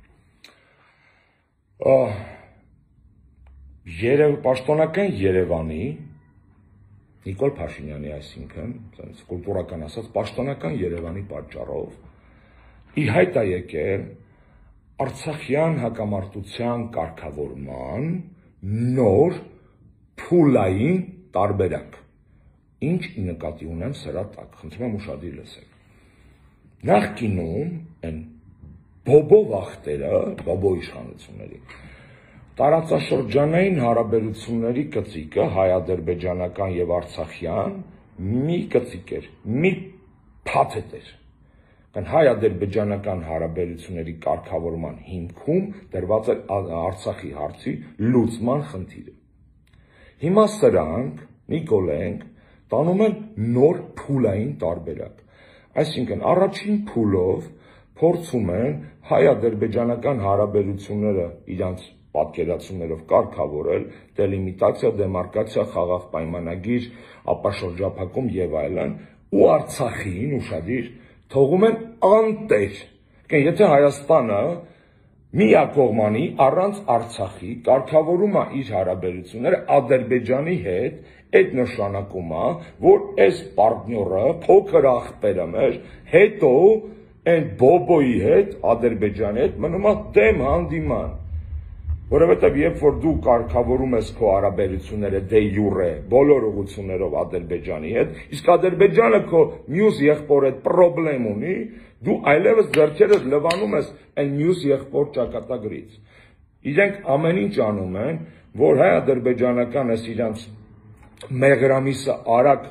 Պաշտոնական Երևանի Նիկոլ Փաշինյանի, այսինքն, կուլտուրական ասած, պաշտոնական Երևանի պատճառով ի հայտ է եկել արցախյան հակամարտության կարգավորման նոր փուլային տարբերակ։ Ինչ նկատի ունեմ սրա տակ, խնդրում եմ ուշադիր լսեք։ Նախկինում են բոբո վախտերը, բոբո իշխանությունների տարածաշրջանային հարաբերությունների կծիկը հայ-ադրբեջանական եւ արցախյան մի կծիկ էր, մի փաթեթ էր։ Կան հայ-ադրբեջանական հարաբերությունների կարգավորման հիմքում դրված էր Արցախի հարցի լուծման խնդիրը։ Հիմա սրանք Նիկոլենք տանում են նոր փուլային տարբերակ։ Այսինքն առաջին փուլով փորձում են հայ-ադրբեջանական հարաբերությունները իրանց պատկերացումներով կարգավորել, դելիմիտացիա, դեմարկացիա, խաղաղ պայմանագիր, ապաշրջափակում եւ այլն, ու Արցախին ուշադիր թողում են անտեր։ Եթե Հայաստանը միակողմանի առանց Արցախի կարգավորում է իր հարաբերությունները Ադրբեջանի հետ, այդ նշանակում է, որ այս պարտները, փոքր աղբերը մեր, հետո Այն Բոբոյի հետ, Ադրբեջանի հետ մնում է դեմ հանդիման։ Որովհետև երբ որ դու կարգավորում ես քո հարաբերությունները դե յուրե բոլոր ուղղություններով Ադրբեջանի հետ, իսկ Ադրբեջանը քո մյուս եղբոր հետ խնդրեմ ունի, դու այլևս ձեռքերդ լվանում ես այն մյուս եղբոր ճակատագրից։ Իրենք ամեն ինչ անում են, որ հայ-ադրբեջանական այս իրանց մեղրամիսը արագ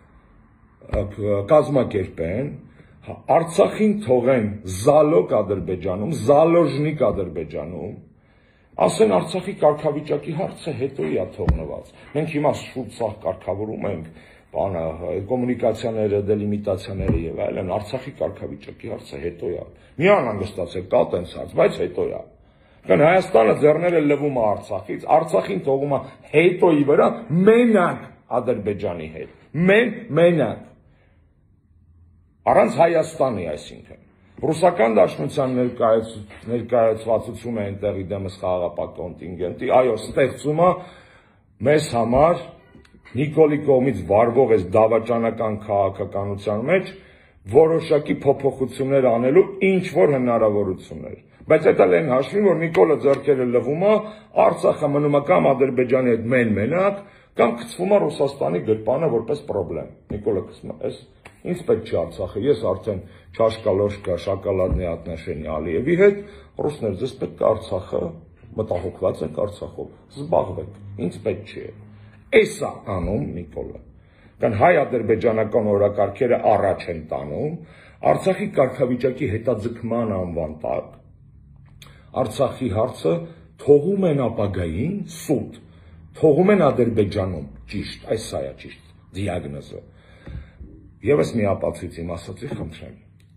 կազմակերպեն, Արցախին թողեն զալոկ Ադրբեջանում, զալոժնիկ Ադրբեջանում, ասեն Արցախի կարգավիճակի հարցը հետո է թողնված։ Մենք հիմա շուտ սաղ կարգավորում ենք, կոմունիկացիաները, դելիմիտացիաները եւ այլն, Արցախի կարգավիճակի հարցը հետո է։ Մի անհանգստացեք, կա տենց հարց, բայց հետո է։ Կան Հայաստանը ձեռները լվում է Արցախից, Արցախին թողում է հետոյի վրա մենակ Ադրբեջանի հետ։ Մենակ։ Առանց Հայաստանի, այսինքն։ Ռուսական դաշնության ներկայացվածությունը այնտեղի դեմս խաղաղապահ կոնտինգենտի, այո, ստեղծում է մեզ համար Նիկոլի կողմից վարվող այս դավաճանական քաղաքականության մեջ որոշակի փոփոխություններ անելու ինչ որ հնարավորություններ։ Բայց այդ էլ այն հաշվին, որ Նիկոլը ձեռքերը լվում է, Արցախը մնում է կամ Ադրբեջանի հետ մենակ, կամ գցվում է Ռուսաստանի գրպանը որպես խնդրեմ։ Նիկոլը գցում է, ինձ պետք չի Արցախը, ես արդեն չաշկալոշկա, շակալադնի отношения Ալիևի հետ, ռուսներ, ձեզ պետք է Արցախը, մտահոգված եք Արցախով, զբաղվեք, ինձ պետք չի։ Էս է անում Նիկոլը։ Կան հայ-ադրբեջանական օրակարգերը առաջ են տանում, Արցախի կարգավիճակի հետաձգման անվան տակ, Արցախի հարցը թողում են ապագային սուտ, թողում են Ադրբեջանում, ճիշտ, այս սա է ճիշտ դիագնոզը։ Եվս մի ապացույց իմ ասացի, խնդրեմ։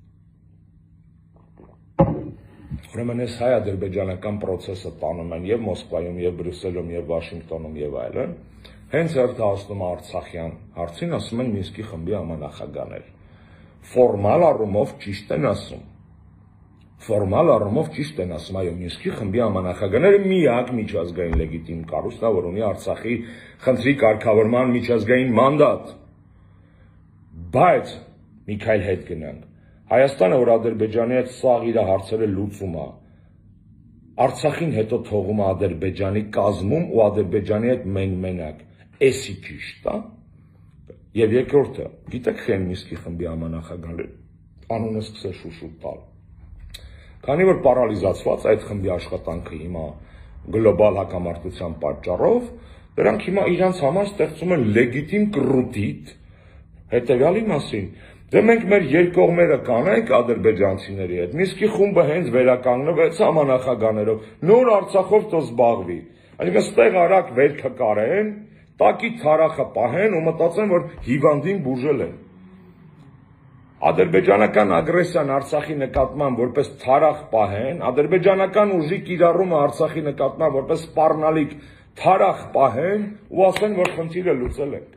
Ուրեմն այս հայ-ադրբեջանական process-ը տանում են եւ Մոսկվայում, եւ Բրյուսելում, եւ Վաշինգտոնում, եւ այլն, հենց հերթահասնում Արցախյան հարցին, ասում են Մինսկի խմբի համանախագահներ։ Ֆորմալ առումով ճիշտ են ասում։ Ֆորմալ առումով ճիշտ են ասում, այո, Մինսկի խմբի համանախագահները միակ միջազգային լեգիտիմ կառույցն է, որ ունի Արցախի խնդրի կարգավորման միջազգային մանդատ։ Բայց մի քայլ հետ գնանք։ Հայաստանը, որ Ադրբեջանի հետ սաղ իր հարցերը լուծում է, Արցախին հետո թողում է Ադրբեջանի կազմում ու Ադրբեջանի հետ մենակ։ Էսի ճիշտ է։ Եվ երկրորդը, գիտեք խեն Մինսկի խմբի համանախագահները անունը սկսել շուշուտ տալ։ Քանի որ պարալիզացված այդ խմբի աշխատանքը հիմա գլոբալ հակամարտության պատճառով, դրանք հիմա իրանց համար ստեղծում են լեգիտիմ կռուտիտ հետևյալի մասին։ Դե մենք մեր երկկողմերը կանենք ադրբեջանցիների հետ։ Մինսկի խումբը հենց վերականգնվեց համանախագահներով, նոր Արցախով թող զբաղվի։ Այսինքն ստեղ արագ վերքը կարեն, տակի թարախը պահեն ու մտածեն, որ հիվանդին բուժել են։ Ադրբեջանական ագրեսիան Արցախի նկատմամբ որպես թարախ պահեն, ադրբեջանական ուժի կիրառումը Արցախի նկատմամբ որպես սպառնալիք թարախ պահեն ու ասեն, որ խնդիրը լուծել ենք։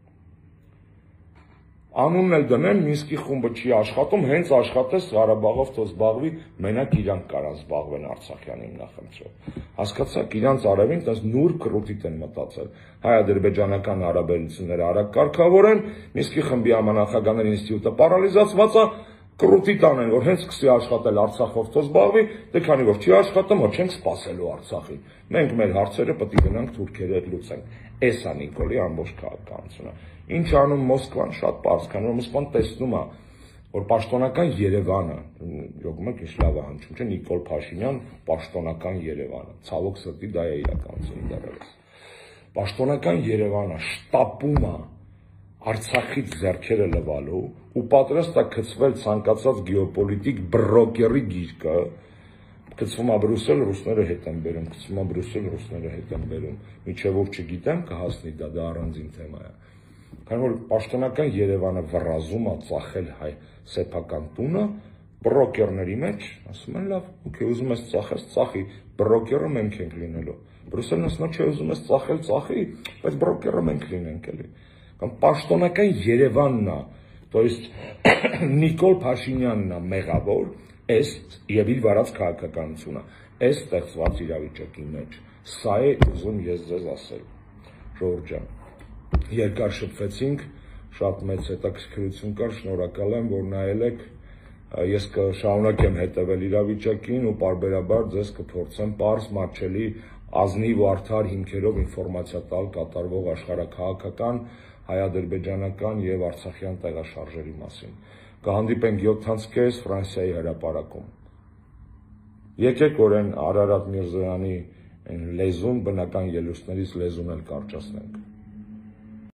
Անունն էլ դնեն, Մինսկի խումբը չի աշխատում, հենց աշխատես Ղարաբաղով թող զբաղվի, մենակ իրանք կարան զբաղվեն Արցախյան հիմնախնդրով։ Հասկացաք, իրանց արևին տես նուրբ կռուտիտ են մտածել։ Հայ-ադրբեջանական հարաբերությունները արագ կարգավորեն, Մինսկի խմբի համանախագահների ինստիտուտը պարալիզացված է, կռուտիտ անեն, որ հենց սկսի աշխատել Արցախով թող զբաղվի, դե քանի որ չի աշխատում, հո չենք սպասելու Արցախին։ Մենք մեր հարցերը պետք է գնանք թուրքերի հետ լուծենք։ Էս է Նիկոլի ամբողջ քաղաքականությունը։ Ինչ անում Մոսկվան, շատ պարզ, քանի որ Մոսկվան տեսնում է, որ պաշտոնական Երևանը, յոգում եք ինչ լավ է հնչում, չէ, Նիկոլ Փաշինյան, պաշտոնական Երևանը, ցավոք սրտի դա է իրականությունը դեռևս։ Պաշտոնական Երևանը շտապում է Արցախից ձեռքերը լվալու ու պատրաստ է գցվել ցանկացած գեոպոլիտիկ բրոկերի գիրկը, գցվում է Բրյուսել, ռուսները հետ են բերում, գցվում է Բրյուսել, ռուսները հետ են բերում, միջև որ չգիտեմ, կհասնի դա առանձին թեմա է։ Քանի որ պաշտոնական Երևանը վռազում է ծախել հայ սեփական տունը, բրոկերների մեջ, ասում են լավ, օքեյ, ուզում ես ծախես, ծախի, բրոկերը մենք ենք լինելու։ Բրյուսելն ասում է, չէ, ուզում ես ծախել, ծախի, բայց բրոկերը մենք լինենք էլի։ Կամ պաշտոնական Երևանն է, то есть Նիկոլ Փաշինյանն է մեղավոր, այս եւ իր վարած քաղաքականությունը, այս ստեղծված իրավիճակի մեջ։ Սա է ուզում ես ձեզ ասել, Ժողովուրդ ջան։ Երկար շփվեցինք, շատ մեծ հետաքրքրություն կար, շնորհակալ եմ, որ նայել եք, Ես կշարունակեմ հետևել իրավիճակին ու պարբերաբար ձեզ կփորձեմ պարզ, մատչելի, ազնիվ ու արդար հիմքերով ինֆորմացիա տալ կատարվող աշխարհաքաղաքական, հայ-ադրբեջանական եւ արցախյան տեղաշարժերի մասին։ Կհանդիպենք 7:30 Ֆրանսիայի հրապարակում։ Եկեք օրեն Արարատ Միրզոյանի լեզուն, բնական ելույթներից լեզուն էլ կարճացնենք։